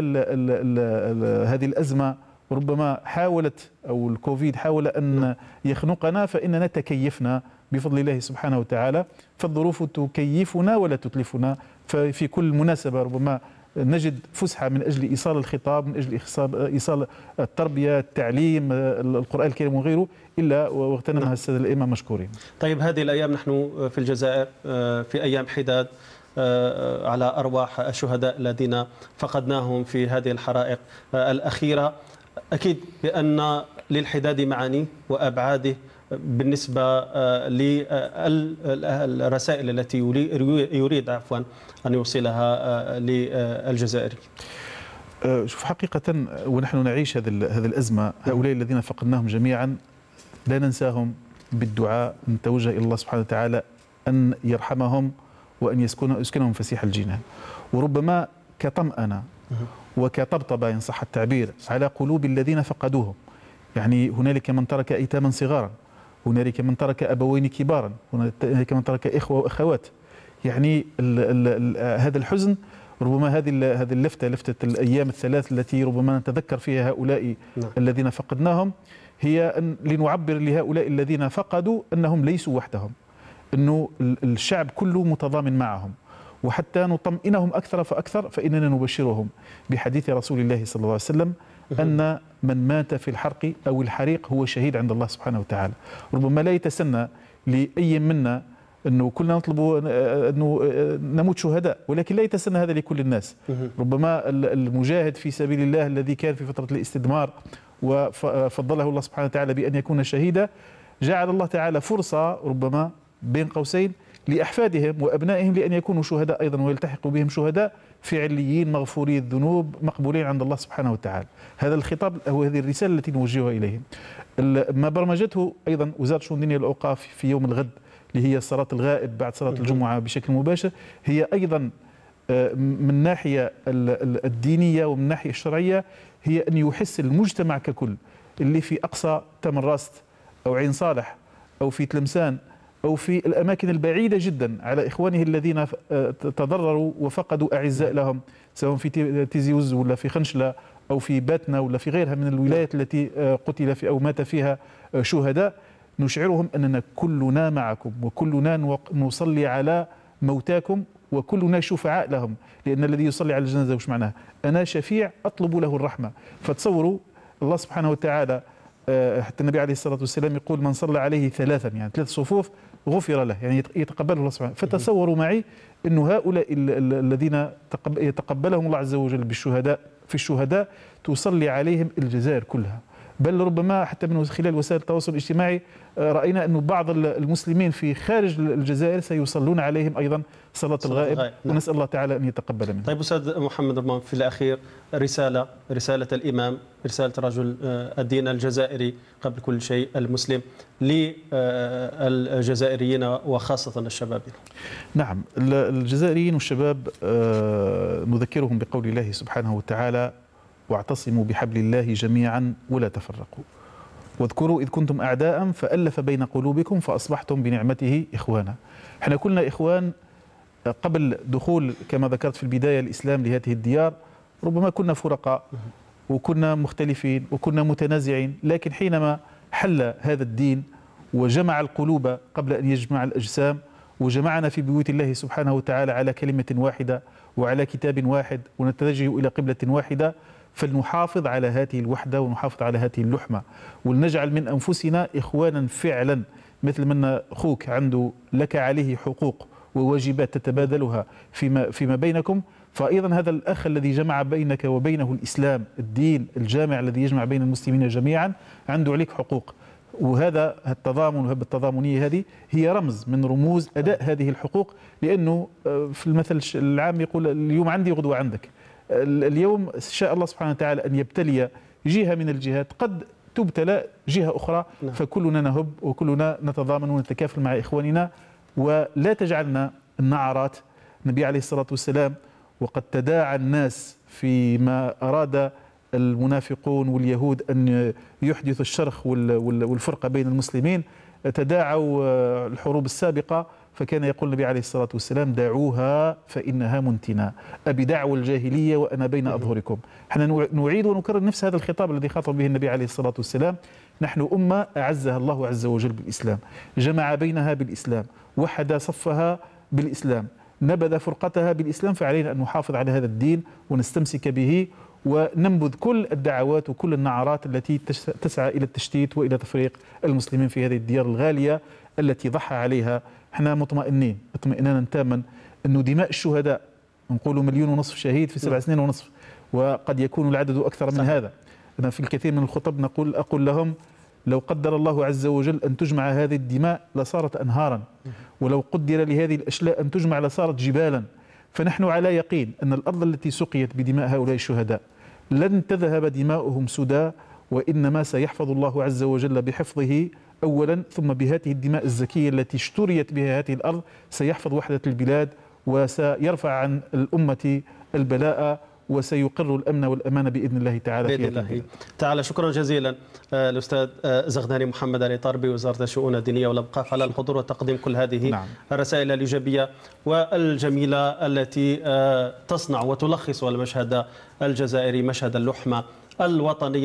هذه الأزمة ربما حاولت، أو الكوفيد حاول أن يخنقنا، فإننا تكيفنا بفضل الله سبحانه وتعالى، فالظروف تكيفنا ولا تتلفنا. ففي كل مناسبة ربما نجد فسحة من أجل إيصال الخطاب، من أجل إيصال التربية، التعليم، القرآن الكريم وغيره، إلا واغتنمها السادة الأئمة مشكورين. طيب، هذه الأيام نحن في الجزائر في أيام حداد على أرواح الشهداء الذين فقدناهم في هذه الحرائق الأخيرة. أكيد بأن للحداد معاني وأبعاده بالنسبة للرسائل التي يريد أن يوصلها للجزائر. شوف، حقيقة ونحن نعيش هذه الأزمة، هؤلاء الذين فقدناهم جميعا لا ننساهم بالدعاء، نتوجه إلى الله سبحانه وتعالى أن يرحمهم وأن يسكنهم فسيح الجنان، وربما كطمأنة وكطبطبة إن صح التعبير على قلوب الذين فقدوهم. يعني هنالك من ترك أيتاما صغارا، هنالك من ترك أبوين كبارا، هنالك من ترك إخوة وأخوات. يعني هذا الحزن، ربما هذه لفتة الأيام الثلاث التي ربما نتذكر فيها هؤلاء الذين فقدناهم، هي أن لنعبر لهؤلاء الذين فقدوا أنهم ليسوا وحدهم، أنه الشعب كله متضامن معهم، وحتى نطمئنهم أكثر فأكثر فإننا نبشرهم بحديث رسول الله صلى الله عليه وسلم أن من مات في الحرق أو الحريق هو شهيد عند الله سبحانه وتعالى. ربما لا يتسنى لأي منا أنه كلنا نطلب أنه نموت شهداء، ولكن لا يتسنى هذا لكل الناس. ربما المجاهد في سبيل الله الذي كان في فترة الاستدمار وفضله الله سبحانه وتعالى بأن يكون شهيدا، جعل الله تعالى فرصة ربما بين قوسين لأحفادهم وأبنائهم لأن يكونوا شهداء أيضا، ويلتحقوا بهم شهداء في عليين مغفوري الذنوب مقبولين عند الله سبحانه وتعالى. هذا الخطاب أو هذه الرسالة التي نوجهها إليهم. ما برمجته أيضا وزارة شؤون الدينية والأوقاف في يوم الغد اللي هي صلاة الغائب بعد صلاة الجمعة بشكل مباشر، هي أيضا من الناحية الدينية ومن الناحية الشرعية هي أن يحس المجتمع ككل اللي في أقصى تمر راست أو عين صالح أو في تلمسان أو في الأماكن البعيدة جدا على إخوانه الذين تضرروا وفقدوا أعزاء لهم، سواء في تيزي وز ولا في خنشلة أو في باتنا ولا في غيرها من الولايات التي قتل في أو مات فيها شهداء. نشعرهم أننا كلنا معكم وكلنا نصلي على موتاكم وكلنا شفعاء لهم، لأن الذي يصلي على الجنازة وش معناه؟ أنا شفيع أطلب له الرحمة. فتصوروا الله سبحانه وتعالى حتى النبي عليه الصلاة والسلام يقول من صلى عليه ثلاثا، يعني 3 صفوف غفر له، يعني يتقبله الله سبحانه. فتصوروا معي أن هؤلاء الذين يتقبلهم الله عز وجل بالشهداء في الشهداء تصلي عليهم الجزائر كلها، بل ربما حتى من خلال وسائل التواصل الاجتماعي رأينا أن بعض المسلمين في خارج الجزائر سيصلون عليهم أيضا صلاة الغائب. ونسأل الله تعالى أن يتقبل منه. طيب أستاذ محمد رمان، في الأخير رسالة الإمام، رسالة رجل الدين الجزائري قبل كل شيء المسلم للجزائريين وخاصة الشباب. نعم، الجزائريين والشباب نذكرهم بقول الله سبحانه وتعالى واعتصموا بحبل الله جميعا ولا تفرقوا واذكروا إذ كنتم أعداء فألف بين قلوبكم فأصبحتم بنعمته إخوانا. احنا كلنا إخوان قبل دخول كما ذكرت في البداية الإسلام لهذه الديار، ربما كنا فرقاء وكنا مختلفين وكنا متنازعين، لكن حينما حل هذا الدين وجمع القلوب قبل أن يجمع الأجسام وجمعنا في بيوت الله سبحانه وتعالى على كلمة واحدة وعلى كتاب واحد ونتجه إلى قبلة واحدة، فلنحافظ على هذه الوحدة ونحافظ على هذه اللحمة ولنجعل من أنفسنا إخوانا فعلا، مثل من أخوك عنده لك عليه حقوق وواجبات تتبادلها فيما بينكم، فأيضا هذا الأخ الذي جمع بينك وبينه الإسلام الدين الجامع الذي يجمع بين المسلمين جميعا عنده عليك حقوق. وهذا التضامن وهذه التضامنية هذه هي رمز من رموز أداء هذه الحقوق، لأنه في المثل العام يقول اليوم عندي غدوة عندك. اليوم شاء الله سبحانه وتعالى أن يبتلي جهة من الجهات، قد تبتلى جهة أخرى، فكلنا نهب وكلنا نتضامن ونتكافل مع إخواننا ولا تجعلنا النعرات. النبي عليه الصلاة والسلام وقد تداعى الناس فيما أراد المنافقون واليهود أن يحدثوا الشرخ والفرقة بين المسلمين، تداعوا الحروب السابقة، فكان يقول النبي عليه الصلاة والسلام دعوها فإنها منتنة، أبي دعوى الجاهلية وأنا بين أظهركم. احنا نعيد ونكرر نفس هذا الخطاب الذي خاطب به النبي عليه الصلاة والسلام. نحن أمة أعزها الله عز وجل بالإسلام، جمع بينها بالإسلام، وحد صفها بالإسلام، نبذ فرقتها بالإسلام، فعلينا أن نحافظ على هذا الدين ونستمسك به وننبذ كل الدعوات وكل النعرات التي تسعى إلى التشتيت وإلى تفريق المسلمين في هذه الديار الغالية التي ضحى عليها. احنا مطمئنين اطمئنانا تاما أنه دماء الشهداء نقولوا 1.5 مليون شهيد في 7 سنين ونصف، وقد يكون العدد أكثر من هذا. أنا في الكثير من الخطب أقول لهم لو قدر الله عز وجل أن تجمع هذه الدماء لصارت أنهارا، ولو قدر لهذه الأشلاء أن تجمع لصارت جبالا. فنحن على يقين أن الأرض التي سقيت بدماء هؤلاء الشهداء لن تذهب دماؤهم سدى، وإنما سيحفظ الله عز وجل بحفظه أولا، ثم بهذه الدماء الزكية التي اشتريت بها هذه الأرض سيحفظ وحدة البلاد وسيرفع عن الأمة البلاء وسيقر الأمن والأمان بإذن الله تعالى. بإذن الله تعالى. شكرا جزيلا الأستاذ زغداني محمد علي طربي، وزارة الشؤون الدينية والأوقاف، على الحضور وتقديم كل هذه الرسائل الإيجابية والجميلة التي تصنع وتلخص المشهد الجزائري، مشهد اللحمة الوطنية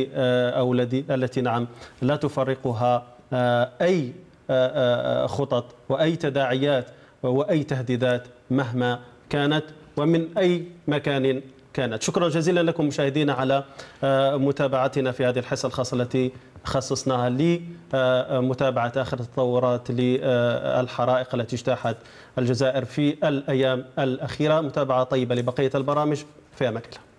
التي نعم لا تفرقها أي خطط وأي تداعيات وأي تهديدات مهما كانت ومن أي مكان كانت. شكرا جزيلا لكم مشاهدينا على متابعتنا في هذه الحصة الخاصة التي خصصناها لمتابعة آخر التطورات للحرائق التي اجتاحت الجزائر في الأيام الأخيرة. متابعة طيبة لبقية البرامج، في أمان الله.